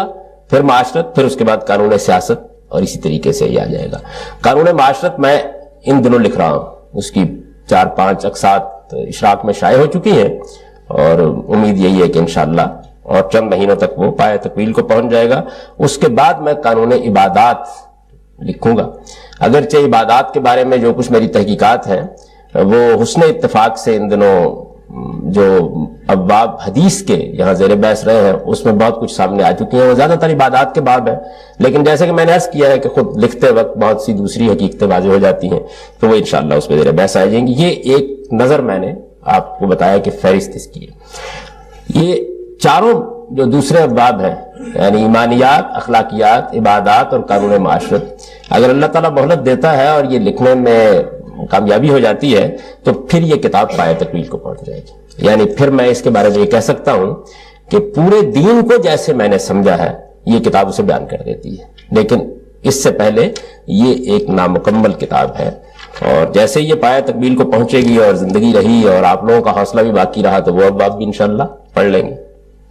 پھر معاشرت، پھر اس کے بعد قانون سیاست، اور اسی طریقے سے یہ آ جائے گا۔ قانون معاشرت میں ان دنوں لکھ رہا ہوں، اس کی چار پانچ اقساط اشراق میں شائع ہو چکی ہیں، اور امید یہی ہے کہ انشاءاللہ اور چند مہینوں تک وہ پایہ تکمیل کو پہنچ جائے گا۔ اس کے بعد میں قانون عبادات لکھوں گا۔ اگرچہ عبادات کے بارے میں جو کچھ میری تحقیقات ہیں وہ حسن اتفاق سے ان دنوں جو ابواب حدیث کے یہاں زیر بحث رہے ہیں اس میں بہت کچھ سامنے آ چکی ہیں، وہ زیادہ تر عبادات کے باب ہیں، لیکن جیسے کہ میں نے عرض کیا ہے کہ خود لکھتے وقت بہت سی دوسری حقیقتیں واضح ہو جاتی ہیں، تو وہ انشاءاللہ اس پہ زیر بحث آ جائیں گی۔ یہ ایک نظر میں نے آپ کو بتایا کہ فہرست اس کی ہے۔ یہ چاروں جو دوسرے ابواب ہیں، یعنی ایمانیات، اخلاقیات، عبادات اور قانون معاشرت، اگر اللہ تعالیٰ مہلت دیتا ہے اور یہ لکھنے میں کامیابی ہو جاتی ہے تو پھر یہ کتاب پایہ تکمیل کو پہنچ جائے گی۔ یعنی پھر میں اس کے بارے میں یہ کہہ سکتا ہوں کہ پورے دین کو جیسے میں نے سمجھا ہے یہ کتاب اسے بیان کر دیتی ہے، لیکن اس سے پہلے یہ ایک نامکمل کتاب ہے، اور جیسے یہ پایہ تکمیل کو پہنچے گی اور زندگی رہی اور آپ لوگوں کا حوصلہ بھی باقی رہا تو وہ ابواب بھی انشاءاللہ پڑھ لیں گے۔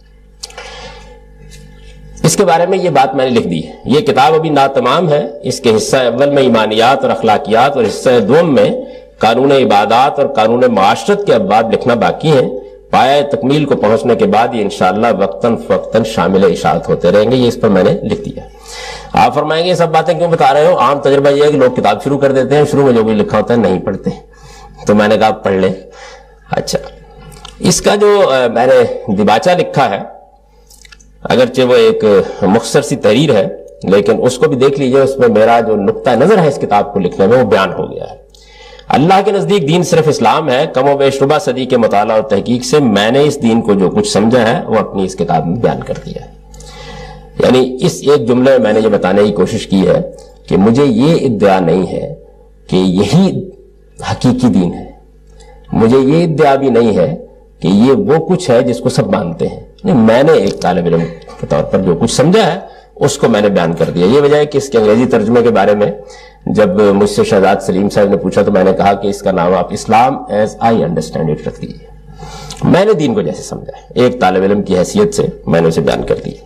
اس کے بارے میں یہ بات میں نے لکھ دی ہے۔ یہ کتاب ابھی ناتمام ہے، اس کے حصہ اول میں ایمانیات اور اخلاقیات اور حصہ دوم میں قانون عبادات اور قانون معاشرت کے ابواب لکھنا باقی ہیں۔ پایہ تکمیل کو پہنچنے کے بعد یہ انشاءاللہ وقتاً فوقتاً شامل اشاعت ہوتے رہیں گے، یہ اس پر میں نے لکھ دیا۔ آپ فرمائیں گے یہ سب باتیں کیوں بتا رہے ہو؟ عام تجربہ یہ ہے کہ لوگ کتاب شروع کر دیتے ہیں، شروع میں جو بھی لکھا ہوتا ہے نہیں پڑھتے، تو میں نے کہا پڑھ لیں۔ اچھا، اس کا جو میں نے دیباچہ لکھا ہے، اگرچہ وہ ایک مختصر سی تحریر ہے لیکن اس کو بھی دیکھ لیجئے، اس میں میرا جو نقطہ نظر ہے اس کتاب کو لکھنے میں وہ بیان ہو گیا ہے۔ اللہ کے نزدیک دین صرف اسلام ہے، کم و بیش ربع صدی کے مطالعہ اور تحقیق سے میں نے اس دین کو جو کچھ سمجھا ہے وہ اپنی اس کتاب میں بیان کر دیا ہے۔ یعنی اس ایک جملے میں میں نے یہ بتانے کی کوشش کی ہے کہ مجھے یہ ادعا نہیں ہے کہ یہی حقیقی دین ہے، مجھے یہ ادعا بھی نہیں ہے کہ یہ وہ کچھ ہے جس کو سب مانتے ہیں، میں نے ایک طالب علم کے طور پر جو کچھ سمجھا ہے اس کو میں نے بیان کر دیا۔ یہ وجہ ہے کہ اس کے انگریزی ترجمے کے بارے میں جب مجھ سے شہزاد سلیم صاحب نے پوچھا تو میں نے کہا کہ اس کا نام آپ اسلام ایز آئی انڈرسٹینڈ اٹ رکھ دیجیے۔ میں نے دین کو جیسے سمجھا ہے ایک طالب علم کی حیثیت سے میں نے اسے بیان کر دی۔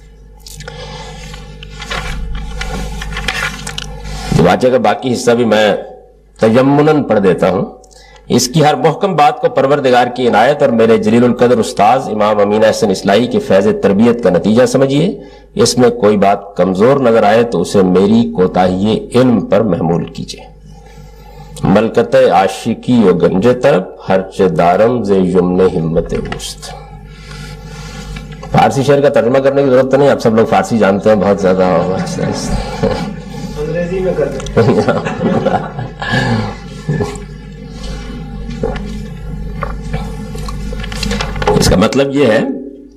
دیباچے کا باقی حصہ بھی میں تیمناً پڑھ دیتا ہوں۔ اس کی ہر محکم بات کو پروردگار کی عنایت اور میرے جلیل القدر استاذ امام امین احسن اصلاحی کے فیض تربیت کا نتیجہ سمجھیے۔ اس میں کوئی بات کمزور نظر آئے تو اسے میری کوتاہی علم پر محمول کیجیے۔ ملکت عاشقی و گنج طرب ہرچ دارم ز یمن ہمت اوست۔ فارسی شعر کا ترجمہ کرنے کی ضرورت تو نہیں، آپ سب لوگ فارسی جانتے ہیں بہت زیادہ۔ انگریزی میں کرتے ہیں۔ اس کا مطلب یہ ہے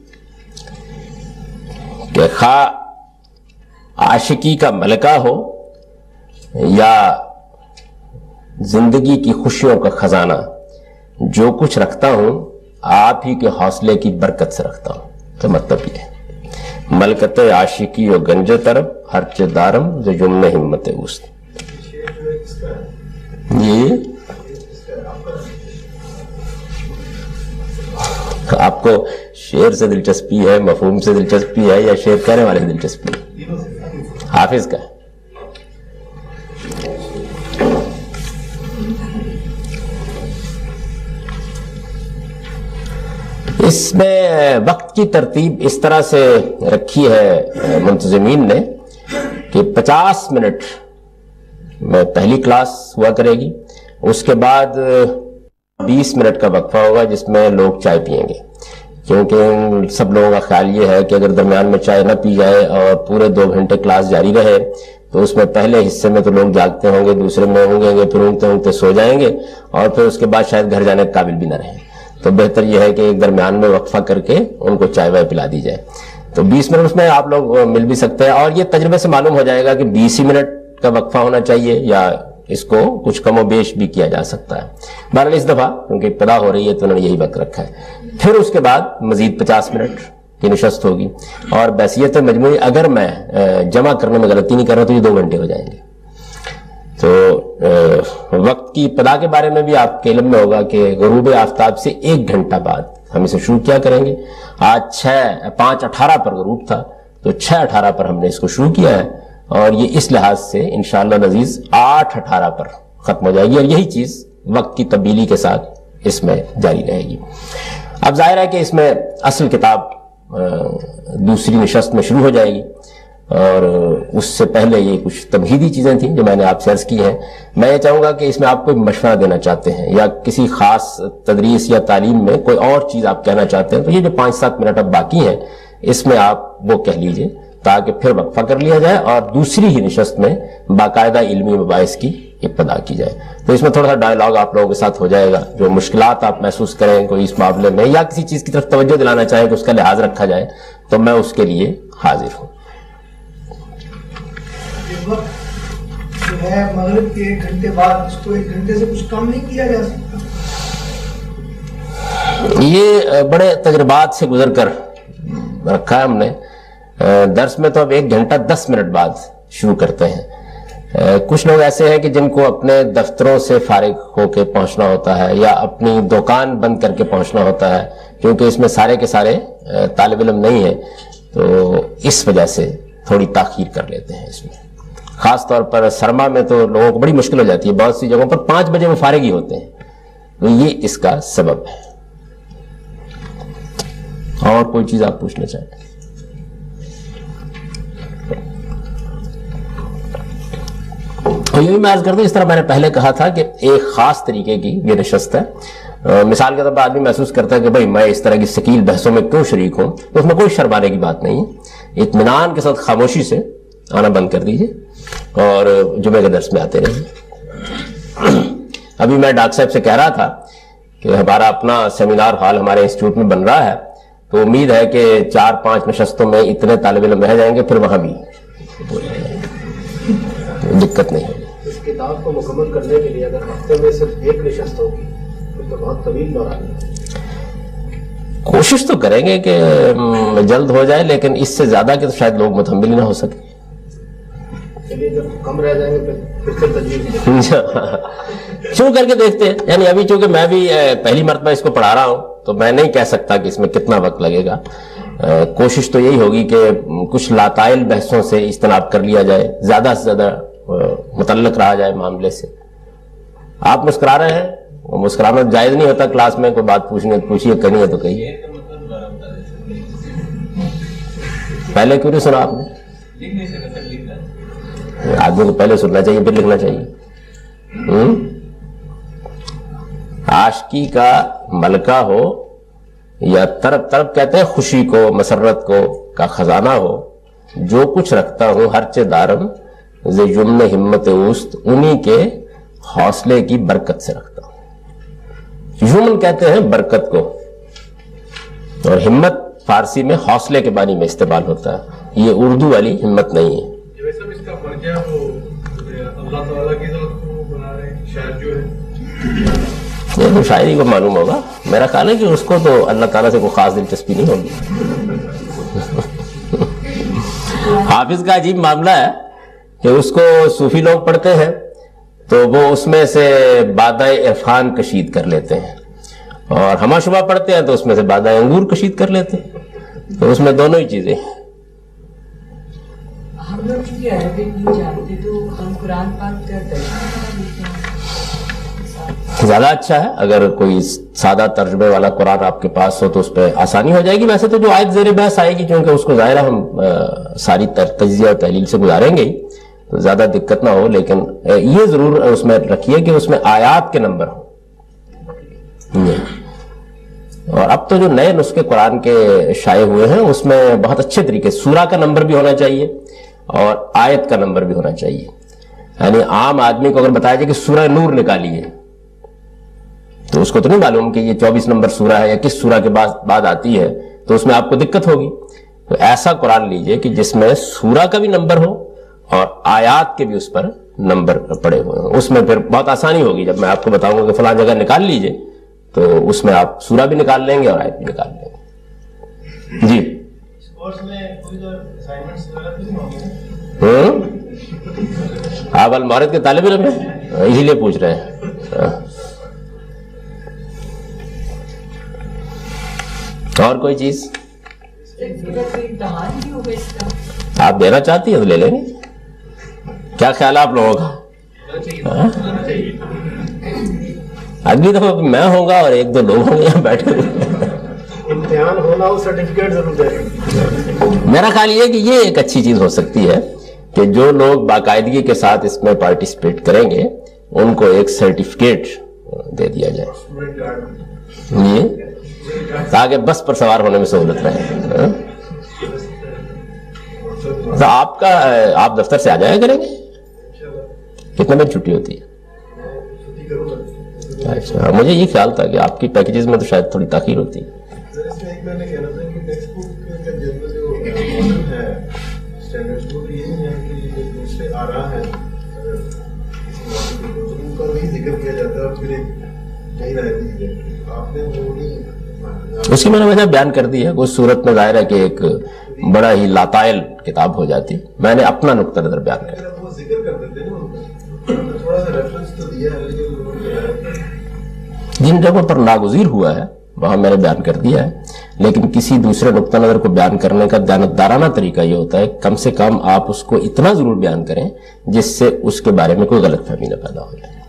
کہ خواہ عاشقی کا ملکہ ہو یا زندگی کی خوشیوں کا خزانہ، جو کچھ رکھتا ہوں آپ ہی کے حوصلے کی برکت سے رکھتا ہوں۔ تو مطلب یہ ہے ملکت عاشقی و گنج طرب ہرچ دارم ز یمن ہمت اوست۔ یہ آپ کو شعر سے دلچسپی ہے، مفہوم سے دلچسپی ہے، یا شعر کہنے والے سے دلچسپی ہے؟ حافظ کا اس میں وقت کی ترتیب اس طرح سے رکھی ہے منتظمین نے کہ پچاس منٹ میں پہلی کلاس ہوا کرے گی، اس کے بعد بیس منٹ کا وقفہ ہوگا جس میں لوگ چائے پئیں گے، کیونکہ سب لوگوں کا خیال یہ ہے کہ اگر درمیان میں چائے نہ پی جائے اور پورے دو گھنٹے کلاس جاری رہے تو اس میں پہلے حصے میں تو لوگ جاگتے ہوں گے، دوسرے میں ہوں گے، پھر اونگتے اونگتے سو جائیں گے اور پھر اس کے بعد شاید گھر جانے کے قابل بھی نہ رہیں۔ تو بہتر یہ ہے کہ ایک درمیان میں وقفہ کر کے ان کو چائے وائے پلا دی جائے۔ تو بیس منٹ اس میں آپ لوگ مل بھی سکتے ہیں، اور یہ تجربے سے معلوم ہو جائے گا کہ بیس ہی منٹ کا وقفہ ہونا چاہیے یا اس کو کچھ کم و بیش بھی کیا جا سکتا ہے۔ بہرحال اس دفعہ کیونکہ ابتدا ہو رہی ہے تو انہوں نے یہی وقت رکھا ہے۔ پھر اس کے بعد مزید پچاس منٹ کی نشست ہوگی، اور بحیثیت مجموعی اگر میں جمع کرنے میں غلطی نہیں کر رہا تو یہ دو گھنٹے ہو جائیں گے۔ تو وقت کی ابتدا کے بارے میں بھی آپ کے علم میں ہوگا کہ غروب آفتاب سے ایک گھنٹہ بعد ہم اسے شروع کیا کریں گے۔ آج چھ پانچ اٹھارہ پر غروب تھا، تو چھ اٹھارہ پر ہم نے اس کو شروع کیا ہے، اور یہ اس لحاظ سے انشاءاللہ العزیز آٹھ اٹھارہ پر ختم ہو جائے گی، اور یہی چیز وقت کی تبدیلی کے ساتھ اس میں جاری رہے گی۔ اب ظاہر ہے کہ اس میں اصل کتاب دوسری نشست میں شروع ہو جائے گی، اور اس سے پہلے یہ کچھ تمہیدی چیزیں تھیں جو میں نے آپ سے عرض کی ہیں۔ میں یہ چاہوں گا کہ اس میں آپ کوئی مشورہ دینا چاہتے ہیں یا کسی خاص تدریس یا تعلیم میں کوئی اور چیز آپ کہنا چاہتے ہیں، تو یہ جو پانچ سات منٹ اب باقی ہیں اس میں آپ وہ کہہ لیجئے، تاکہ پھر وقفہ کر لیا جائے اور دوسری ہی نشست میں باقاعدہ علمی مباحث کی ابتدا کی جائے۔ تو اس میں تھوڑا سا ڈائلاگ آپ لوگوں کے ساتھ ہو جائے گا، جو مشکلات آپ محسوس کریں کوئی اس معاملے میں یا کسی چیز کی طرف توجہ دلانا چاہیں کہ اس کا لحاظ رکھا جائے، تو میں اس کے لیے حاضر ہوں۔ جو ہے مغرب کے ایک گھنٹے بعد اس کو ایک گھنٹے سے کچھ کم نہیں کیا جا سکتا؟ یہ بڑے تجربات سے گزر کر رکھا ہے ہم نے۔ درس میں تو اب ایک گھنٹہ دس منٹ بعد شروع کرتے ہیں۔ کچھ لوگ ایسے ہیں کہ جن کو اپنے دفتروں سے فارغ ہو کے پہنچنا ہوتا ہے یا اپنی دکان بند کر کے پہنچنا ہوتا ہے، کیونکہ اس میں سارے کے سارے طالب علم نہیں ہیں، تو اس وجہ سے تھوڑی تاخیر کر لیتے ہیں اس میں۔ خاص طور پر سرما میں تو لوگوں کو بڑی مشکل ہو جاتی ہے، بہت سی جگہوں پر پانچ بجے وہ فارغ ہی ہوتے ہیں، تو یہ اس کا سبب ہے۔ اور کوئی چیز آپ پوچھنا چاہیں؟ یہ بھی میں عرض کر دوں، اس طرح میں نے پہلے کہا تھا کہ ایک خاص طریقے کی یہ نشست ہے۔ مثال کے طور پر آدمی محسوس کرتا ہے کہ بھائی میں اس طرح کی ثقیل بحثوں میں کیوں شریک ہوں، تو اس میں کوئی شرمانے کی بات نہیں ہے۔ اطمینان کے ساتھ خاموشی سے آنا بند کر دیجئے اور جمعہ کے درس میں آتے رہیے۔ ابھی میں ڈاکٹر صاحب سے کہہ رہا تھا کہ ہمارا اپنا سیمینار ہال ہمارے انسٹیٹیوٹ میں بن رہا ہے، تو امید ہے کہ چار پانچ نشستوں میں اتنے طالب علم رہ جائیں گے، پھر وہاں بھی دقت نہیں ہوگی۔ اس کتاب کو مکمل کرنے کے لیے اگر ہفتے میں صرف ایک نشست ہوگی پھر تو بہت طویل دوران ہے۔ کوشش تو کریں گے کہ جلد ہو جائے، لیکن اس سے زیادہ کہ تو شاید لوگ متحمل ہی نہ ہو سکے۔ چلیے جب کم رہ جائیں گے پھر پھر سے تجویز شروع کر کے دیکھتے ہیں۔ یعنی ابھی چونکہ میں بھی پہلی مرتبہ اس کو پڑھا رہا ہوں، تو میں نہیں کہہ سکتا کہ اس میں کتنا وقت لگے گا۔ کوشش تو یہی ہوگی کہ کچھ لاتائل بحثوں سے اجتناب کر لیا جائے، زیادہ سے زیادہ متعلق رہا جائے معاملے سے۔ آپ مسکرا رہے ہیں، وہ مسکرانا جائز نہیں ہوتا کلاس میں، کوئی بات پوچھنے پوچھیے، کرنی ہے تو کہیے۔ پہلے کیوں نہیں سنا آپ نے؟ آدمی کو پہلے سننا چاہیے پھر لکھنا چاہیے۔ عاشقی کا ملکہ ہو یا طرب طرب کہتے ہیں خوشی کو، مسرت کو کا خزانہ ہو، جو کچھ رکھتا ہوں ہرچے دارم ز یمن ہمت اوست، انہی کے حوصلے کی برکت سے رکھتا ہوں۔ یمن کہتے ہیں برکت کو، اور ہمت فارسی میں حوصلے کے معنی میں استعمال ہوتا ہے، یہ اردو والی ہمت نہیں ہے۔ اس کا مرجع وہ اللہ تعالیٰ کی ذات کو بنا رہے ہیں شاعر جو ہے، یہ تو شاعری کو معلوم ہوگا، میرا خیال ہے کہ اس کو تو اللہ تعالیٰ سے کوئی خاص دلچسپی نہیں ہوگی۔ حافظ کا عجیب معاملہ ہے کہ اس کو صوفی لوگ پڑھتے ہیں تو وہ اس میں سے بادہ عرفان کشید کر لیتے ہیں، اور ہمہ شبہ پڑھتے ہیں تو اس میں سے بادہ انگور کشید کر لیتے ہیں، تو اس میں دونوں ہی چیزیں ہیں۔ ہم لوگ چونکہ عربک نہیں جانتے تو ہم قرآن پاک کا ترجمہ زیادہ اچھا ہے، اگر کوئی سادہ ترجمے والا قرآن آپ کے پاس ہو تو اس پہ آسانی ہو جائے گی۔ ویسے تو جو آیت زیر بحث آئے گی، چونکہ اس کو ظاہر ہم ساری تجزیہ اور تحلیل سے گزاریں گے تو زیادہ دقت نہ ہو، لیکن یہ ضرور اس میں رکھیے کہ اس میں آیات کے نمبر ہوں۔ اور اب تو جو نئے نسخے قرآن کے شائع ہوئے ہیں اس میں بہت اچھے طریقے سورہ کا نمبر بھی ہونا چاہیے اور آیت کا نمبر بھی ہونا چاہیے۔ یعنی عام آدمی کو اگر بتایا جائے کہ سورہ نور نکالیے تو اس کو تو نہیں معلوم کہ یہ چوبیس نمبر سورہ ہے یا کس سورہ کے بعد بعد آتی ہے، تو اس میں آپ کو دقت ہوگی۔ تو ایسا قرآن لیجئے کہ جس میں سورہ کا بھی نمبر ہو اور آیات کے بھی اس پر نمبر پڑے ہوئے ہیں، اس میں پھر بہت آسانی ہوگی۔ جب میں آپ کو بتاؤں گا کہ فلاں جگہ نکال لیجئے تو اس میں آپ سورہ بھی نکال لیں گے اور آیت بھی نکال لیں گے۔ جی اس کورس میں کوئی جو اسائنمنٹس وغیرہ تو نہیں ہوں گے؟ آپ المعارض کے طالب علم ہیں، اسی لیے پوچھ رہے ہیں۔ اور کوئی چیز؟ امتحان بھی ہوں اس کا. آپ دینا چاہتی ہیں تو لے لیں گے. کیا خیال ہے آپ لوگوں کا؟ اگلی دفعہ میں ہوں گا اور ایک دو لوگ ہوں گے یہاں بیٹھے ہوئے. امتحان ہونا ہو سرٹیفکیٹ ضرور دیں. میرا خیال یہ کہ یہ ایک اچھی چیز ہو سکتی ہے کہ جو لوگ باقاعدگی کے ساتھ اس میں پارٹیسپیٹ کریں گے ان کو ایک سرٹیفکیٹ دے دیا جائے یہ تاکہ بس پر سوار ہونے میں سہولت رہے. تو آپ کا آپ دفتر سے آ جایا کریں گے؟ کتنے بجے چھٹی ہوتی ہے؟ اچھا مجھے یہ خیال تھا کہ آپ کی پیکیجز میں تو شاید تھوڑی تاخیر ہوتی ہے. میں نے کہنا تھا کہ ٹیکسٹ بک کا جنرل جو ماڈل ہے اسٹینڈرڈ بک یہ نہیں ہے کہ جو دوسرے آ رہا ہے ان کا وہی ذکر کیا جاتا ہے اور پھر ایک نئی رائے دی جاتی ہے. آپ نے وہ نہیں اس کی میں نے وجہ بیان کر دی ہے. اس صورت میں ظاہر ہے کہ ایک بڑا ہی لاتائل کتاب ہو جاتی. میں نے اپنا نقطہ نظر بیان کر دیا. وہ ذکر کر دیتے ہیں نا تھوڑا سا ریفرنس تو دیا ہے لیکن جن جگہوں پر ناگزیر ہوا ہے وہاں میں نے بیان کر دیا ہے. لیکن کسی دوسرے نقطہ نظر کو بیان کرنے کا دیانتدارانہ طریقہ یہ ہوتا ہے کم سے کم آپ اس کو اتنا ضرور بیان کریں جس سے اس کے بارے میں کوئی غلط فہمی نہ پیدا ہو جائے.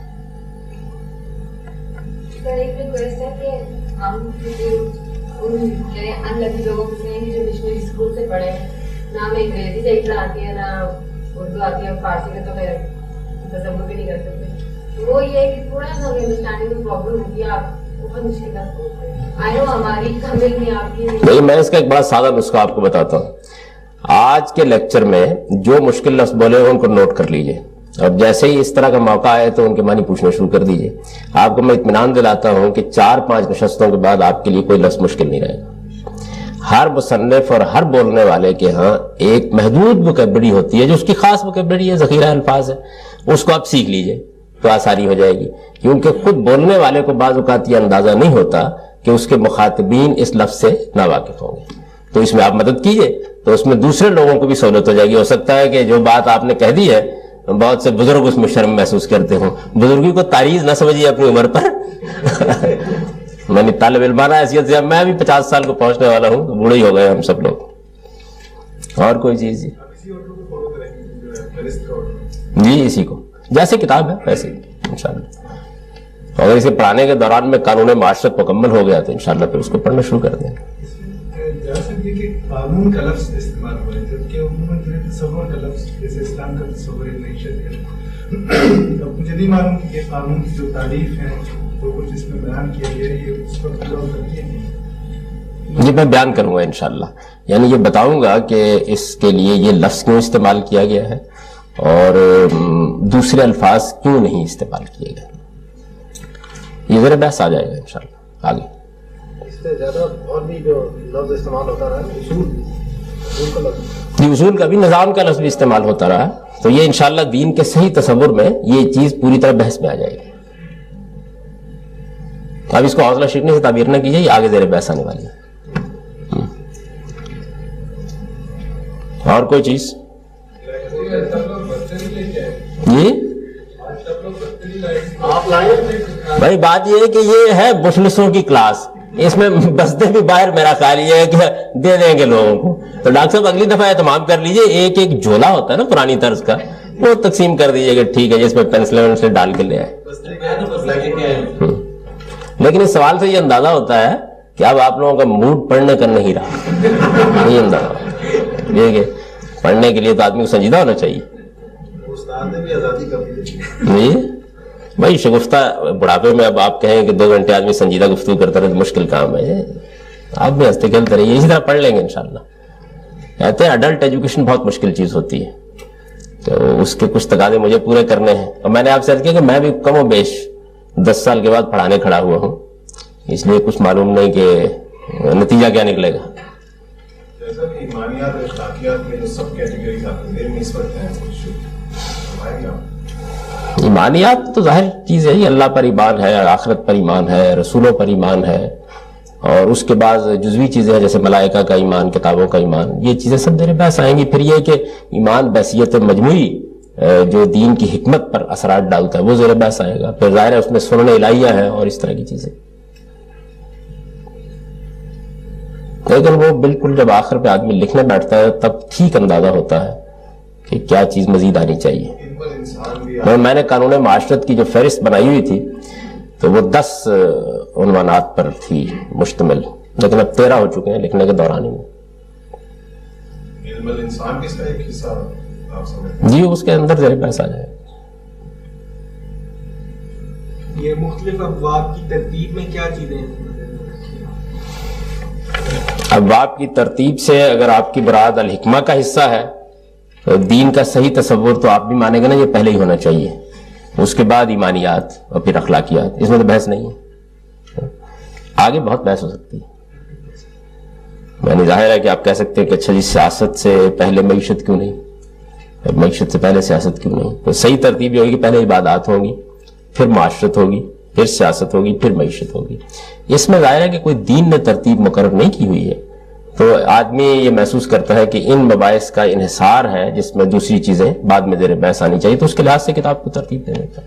ایک ریکویسٹ ہے کہ ہم ان انلکی لوگوں سے ہیں جو مشنری اسکول سے پڑھے ہیں نہ ہمیں انگریزی صحیح طرح آتی ہے نہ اردو آتی ہے. فارسی کا تو خیر تصور بھی نہیں کر سکتے. وہ یہ ہے کہ تھوڑا سا انڈرسٹینڈنگ میں پرابلم ہوتی ہے. آپ بہت مشکل ہے آئی نو ہماری کمل نہیں آپ کی نہیں. میں اس کا ایک بڑا سادہ نسخہ آپ کو بتاتا ہوں. آج کے لیکچر میں جو مشکل لفظ بولے ہیں ان کو نوٹ کر لیجئے. اب جیسے ہی اس طرح کا موقع آئے تو ان کے معنی پوچھنا شروع کر دیجئے. آپ کو میں اطمینان دلاتا ہوں کہ چار پانچ نشستوں کے بعد آپ کے لیے کوئی لفظ مشکل نہیں رہے گا. ہر مصنف اور ہر بولنے والے کے ہاں ایک محدود وکیبلری ہوتی ہے جو اس کی خاص وکیبلری ہے, ذخیرہ الفاظ ہے. اس کو آپ سیکھ لیجئے تو آسانی ہو جائے گی. کیونکہ خود بولنے والے کو بعض اوقات یہ اندازہ نہیں ہوتا کہ اس کے مخاطبین اس لفظ سے ناواقف ہوں گے. تو اس میں آپ مدد کیجئے تو اس میں دوسرے لوگوں کو بھی سہولت ہو جائے گی. ہو سکتا ہے کہ جو بات آپ نے کہہ دی ہے بہت سے بزرگ اس میں شرم محسوس کرتے ہوں. بزرگی کو تعریض نہ سمجھیے اپنی عمر پر. میں نے طالب علمانہ حیثیت سے میں بھی پچاس سال کو پہنچنے والا ہوں, بوڑھے ہی ہو گئے ہم سب لوگ. اور کوئی چیز جی اسی کو جیسے کتاب ہے ویسے انشاءاللہ. اگر اسے پڑھانے کے دوران میں قانون معاشرت مکمل ہو گیا تو انشاءاللہ پھر اس کو پڑھنا شروع کر دیں. قانون کا لفظ استعمال ہوا ہے جبکہ عموماً جو ہے تصور کا لفظ جیسے اسلام کا تصور ایک نئی شریعت. اب مجھے نہیں معلوم کہ یہ قانون کی جو تعریف ہے جو کچھ اس میں بیان کیا گیا ہے یہ اس وقت پورا کرتی ہے. یہ میں بیان کروں گا انشاءاللہ. یعنی یہ بتاؤں گا کہ اس کے لیے یہ لفظ کیوں استعمال کیا گیا ہے اور دوسرے الفاظ کیوں نہیں استعمال کیے گئے. یہ ذرا بحث آ جائے گا انشاءاللہ آگے. اس سے زیادہ اور بھی جو لفظ استعمال ہوتا رہا ہے اصول اصول کا لفظ یہ اصول کا بھی نظام کا لفظ بھی استعمال ہوتا رہا. تو یہ انشاءاللہ دین کے صحیح تصور میں یہ چیز پوری طرح بحث میں آ جائے گی. اب اس کو حوصلہ شکنی سے تعبیر نہ کیجیے, یہ آگے زیر بحث آنے والی ہے. اور کوئی چیز جی بھائی بات یہ ہے کہ یہ ہے مفلسوں کی کلاس. اس میں بستے بھی باہر میرا خیال یہ ہے کہ دے دیں گے لوگوں کو. تو ڈاکٹر صاحب اگلی دفعہ اہتمام کر لیجئے ایک ایک جھولا ہوتا ہے نا پرانی طرز کا وہ تقسیم کر دیجئے کہ ٹھیک ہے جس میں پینسل سے ڈال کے لے آئے. لیکن اس سوال سے یہ اندازہ ہوتا ہے کہ اب آپ لوگوں کا موڈ پڑھنے کا نہیں رہا. یہ اندازہ یہ کہ پڑھنے کے لیے تو آدمی کو سنجیدہ ہونا چاہیے. جی بھائی شگفتہ بڑھاپے میں اب آپ کہیں کہ دو گھنٹے آدمی سنجیدہ گفتگو کرتا رہے تو مشکل کام ہے. آپ بھی ہنستے کھیلتے رہیے, اسی طرح پڑھ لیں گے انشاءاللہ. کہتے ہیں اڈلٹ ایجوکیشن بہت مشکل چیز ہوتی ہے تو اس کے کچھ تقاضے مجھے پورے کرنے ہیں. اور میں نے آپ سے عرض کیا کہ میں بھی کم و بیش دس سال کے بعد پڑھانے کھڑا ہوا ہوں, اس لیے کچھ معلوم نہیں کہ نتیجہ کیا نکلے گا. جیسا کہ ایمانیات اور اخلاقیات میں جو سب کیٹیگریز آتے ہیں اس وقت ہیں ایمانیات تو ظاہر چیز ہے, اللہ پر ایمان ہے, آخرت پر ایمان ہے, رسولوں پر ایمان ہے, اور اس کے بعد جزوی چیزیں ہیں جیسے ملائکہ کا ایمان, کتابوں کا ایمان. یہ چیزیں سب میرے پاس آئیں گی. پھر یہ کہ ایمان بحثیت مجموعی جو دین کی حکمت پر اثرات ڈالتا ہے وہ زیر بحث آئے گا. پھر ظاہر ہے اس میں سنن الہیہ ہے اور اس طرح کی چیزیں. لیکن وہ بالکل جب آخر پہ آدمی لکھنے بیٹھتا ہے تب ٹھیک اندازہ ہوتا ہے کہ کیا چیز مزید آنی چاہیے. میں نے قانون معاشرت کی جو فہرست بنائی ہوئی تھی تو وہ دس عنوانات پر تھی مشتمل، لیکن اب تیرہ ہو چکے ہیں لکھنے کے دوران ہی. جی اس کے اندر زیر بحث آ جائے. یہ مختلف ابواب کی ترتیب میں کیا چیزیں ہیں؟ ابواب کی ترتیب سے اگر آپ کی براد الحکمہ کا حصہ ہے تو دین کا صحیح تصور تو آپ بھی مانیں گے نا یہ پہلے ہی ہونا چاہیے، اس کے بعد ایمانیات اور پھر اخلاقیات. اس میں تو بحث نہیں ہے، آگے بہت بحث ہو سکتی ہے. یعنی ظاہر ہے کہ آپ کہہ سکتے ہیں کہ اچھا جی سیاست سے پہلے معیشت کیوں نہیں، معیشت سے پہلے سیاست کیوں نہیں. تو صحیح ترتیب یہ ہوگی کہ پہلے عبادات ہوں گی، پھر معاشرت ہوگی، پھر سیاست ہوگی، پھر معیشت ہوگی. اس میں ظاہر ہے کہ کوئی دین نے ترتیب مقرر نہیں کی ہوئی ہے، تو آدمی یہ محسوس کرتا ہے کہ ان مباحث کا انحصار ہے جس میں دوسری چیزیں بعد میں زیر بحث آنی چاہیے، تو اس کے لحاظ سے کتاب کو ترتیب دینے کا.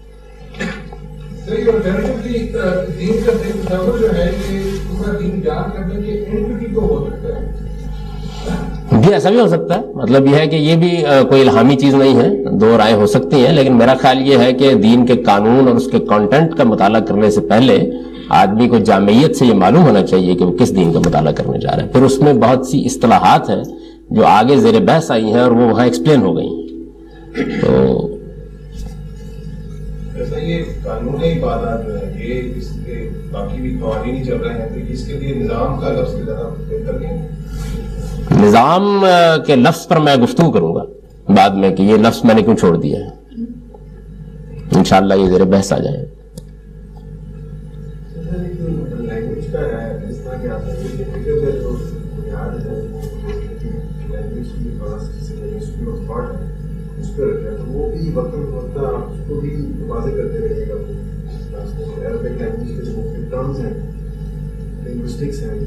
دین کا تصور جو ہے کہ پورا دین جان کرنے کے اینٹی تو ہو سکتا ہے. بھی ایسا بھی ہو سکتا ہے، مطلب یہ ہے کہ یہ بھی کوئی الہامی چیز نہیں ہے، دو رائے ہو سکتی ہیں. لیکن میرا خیال یہ ہے کہ دین کے قانون اور اس کے کانٹینٹ کا مطالعہ کرنے سے پہلے آدمی کو جامعیت سے یہ معلوم ہونا چاہیے کہ وہ کس دین کا مطالعہ کرنے جا رہا ہے. پھر اس میں بہت سی اصطلاحات ہیں جو آگے زیر بحث آئی ہیں اور وہ وہاں ایکسپلین ہو گئی ہیں. تو جیسا یہ قانون عبادات جو ہے یہ اس کے باقی بھی قوانین ہی چل رہے ہیں تو اس کے لیے نظام کا لفظ زیادہ بہتر نہیں ہے. نظام کے لفظ پر میں گفتگو کروں گا بعد میں کہ یہ لفظ میں نے کیوں چھوڑ دیا ہے، انشاءاللہ یہ زیر بحث آ جائے. لینگویج کا ہے اس طرح کے آتا ہے کہ فکر ہے جو بنیاد ہے لینگویج کی پاس کسی اسکول آف تھاٹ ہے اس پہ رکھا ہے تو وہ بھی وقتاً فوقتاً آپ اس کو بھی واضح کرتے رہیے گا. عربک لینگویج کے جو مختلف ٹرمز ہیں لنگوسٹکس ہیں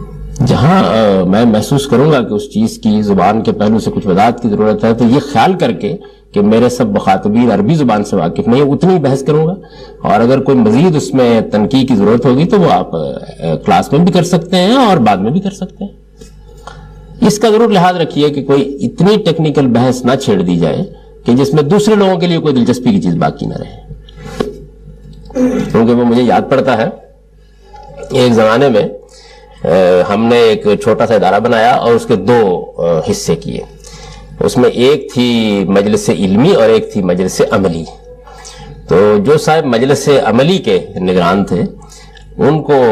جہاں میں محسوس کروں گا کہ اس چیز کی زبان کے پہلو سے کچھ وضاحت کی ضرورت ہے تو یہ خیال کر کے کہ میرے سب مخاطبین عربی زبان سے واقف نہیں ہیں اتنی بحث کروں گا، اور اگر کوئی مزید اس میں تنقید کی ضرورت ہوگی تو وہ آپ کلاس میں بھی کر سکتے ہیں اور بعد میں بھی کر سکتے ہیں. اس کا ضرور لحاظ رکھیے کہ کوئی اتنی ٹیکنیکل بحث نہ چھیڑ دی جائے کہ جس میں دوسرے لوگوں کے لیے کوئی دلچسپی کی چیز باقی نہ رہے. کیونکہ وہ مجھے یاد پڑتا ہے ایک زمانے میں ہم نے ایک چھوٹا سا ادارہ بنایا اور اس کے دو حصے کیے. اس میں ایک تھی مجلس علمی اور ایک تھی مجلس عملی. تو جو صاحب مجلس عملی کے نگران تھے ان کو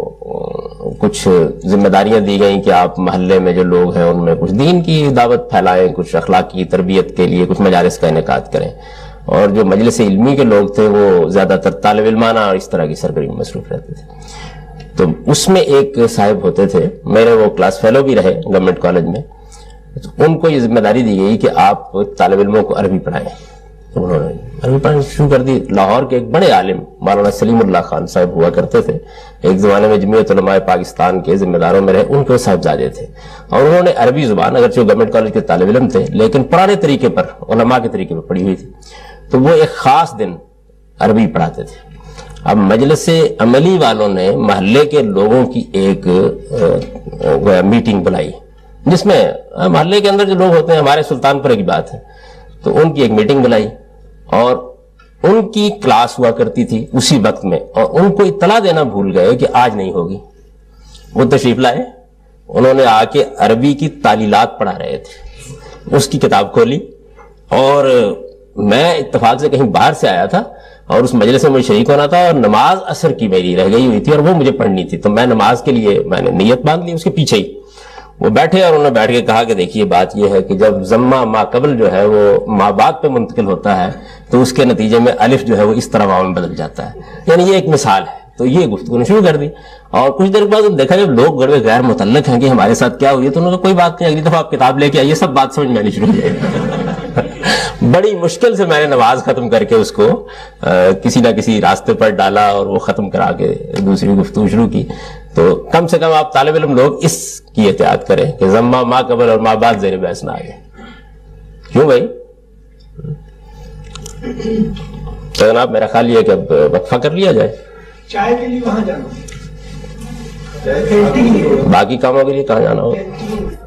کچھ ذمہ داریاں دی گئیں کہ آپ محلے میں جو لوگ ہیں ان میں کچھ دین کی دعوت پھیلائیں، کچھ اخلاقی تربیت کے لیے کچھ مجالس کا انعقاد کریں. اور جو مجلس علمی کے لوگ تھے وہ زیادہ تر طالب علمانہ اور اس طرح کی سرگرمی میں مصروف رہتے تھے. تو اس میں ایک صاحب ہوتے تھے، میرے وہ کلاس فیلو بھی رہے گورنمنٹ کالج میں. ان کو یہ ذمہ داری دی گئی کہ آپ طالب علموں کو عربی پڑھائیں. تو انہوں نے عربی پڑھانی شروع کر دی. لاہور کے ایک بڑے عالم مولانا سلیم اللہ خان صاحب ہوا کرتے تھے، ایک زمانے میں جمعیت علماء پاکستان کے ذمہ داروں میں رہے، ان کے صاحبزادے تھے. اور انہوں نے عربی زبان اگرچہ گورنمنٹ کالج کے طالب علم تھے لیکن پرانے طریقے پر علماء کے طریقے پر پڑھی ہوئی تھی. تو وہ ایک خاص دن عربی پڑھاتے تھے. اب مجلس عملی والوں نے محلے کے لوگوں کی ایک میٹنگ بلائی جس میں محلے کے اندر جو لوگ ہوتے ہیں، ہمارے سلطان پورے کی بات ہے، تو ان کی ایک میٹنگ بلائی اور ان کی کلاس ہوا کرتی تھی اسی وقت میں، اور ان کو اطلاع دینا بھول گئے کہ آج نہیں ہوگی. وہ تشریف لائے، انہوں نے آ کے عربی کی تعلیلات پڑھا رہے تھے. اس کی کتاب کھولی اور میں اتفاق سے کہیں باہر سے آیا تھا اور اس مجلس میں مجھے شریک ہونا تھا اور نماز عصر کی میری رہ گئی ہوئی تھی اور وہ مجھے پڑھنی تھی. تو میں نماز کے لیے میں نے نیت باندھ لی اس کے پیچھے ہی. وہ بیٹھے اور انہوں نے بیٹھ کے کہا کہ دیکھیے بات یہ ہے کہ جب ضمہ ما قبل جو ہے وہ ما بعد پہ منتقل ہوتا ہے تو اس کے نتیجے میں الف جو ہے وہ اس طرح واو میں بدل جاتا ہے. یعنی یہ ایک مثال ہے. تو یہ گفتگو نے شروع کر دی اور کچھ دیر بعد دیکھا جب لوگ گڑبے غیر متعلق ہیں کہ ہمارے ساتھ کیا ہوئی ہے تو انہوں نے کوئی بات نہیں، اگلی دفعہ آپ کتاب لے کے آئیے، سب بات سمجھ میں آنی شروع ہو جائے گی. بڑی مشکل سے میں نے نماز ختم کر کے اس کو کسی نہ کسی راستے پر ڈالا اور وہ ختم کرا کے دوسری گفتگو شروع کی. تو کم سے کم آپ طالب علم لوگ اس کی احتیاط کریں کہ ضمہ ما قبل اور ما بعد زیر بحث نہ آ جائے. کیوں بھائی؟ تو جناب میرا خیال یہ ہے کہ اب وقفہ کر لیا جائے. چائے کے لیے وہاں جانا باقی کاموں کے لیے کہاں جانا ہوگا؟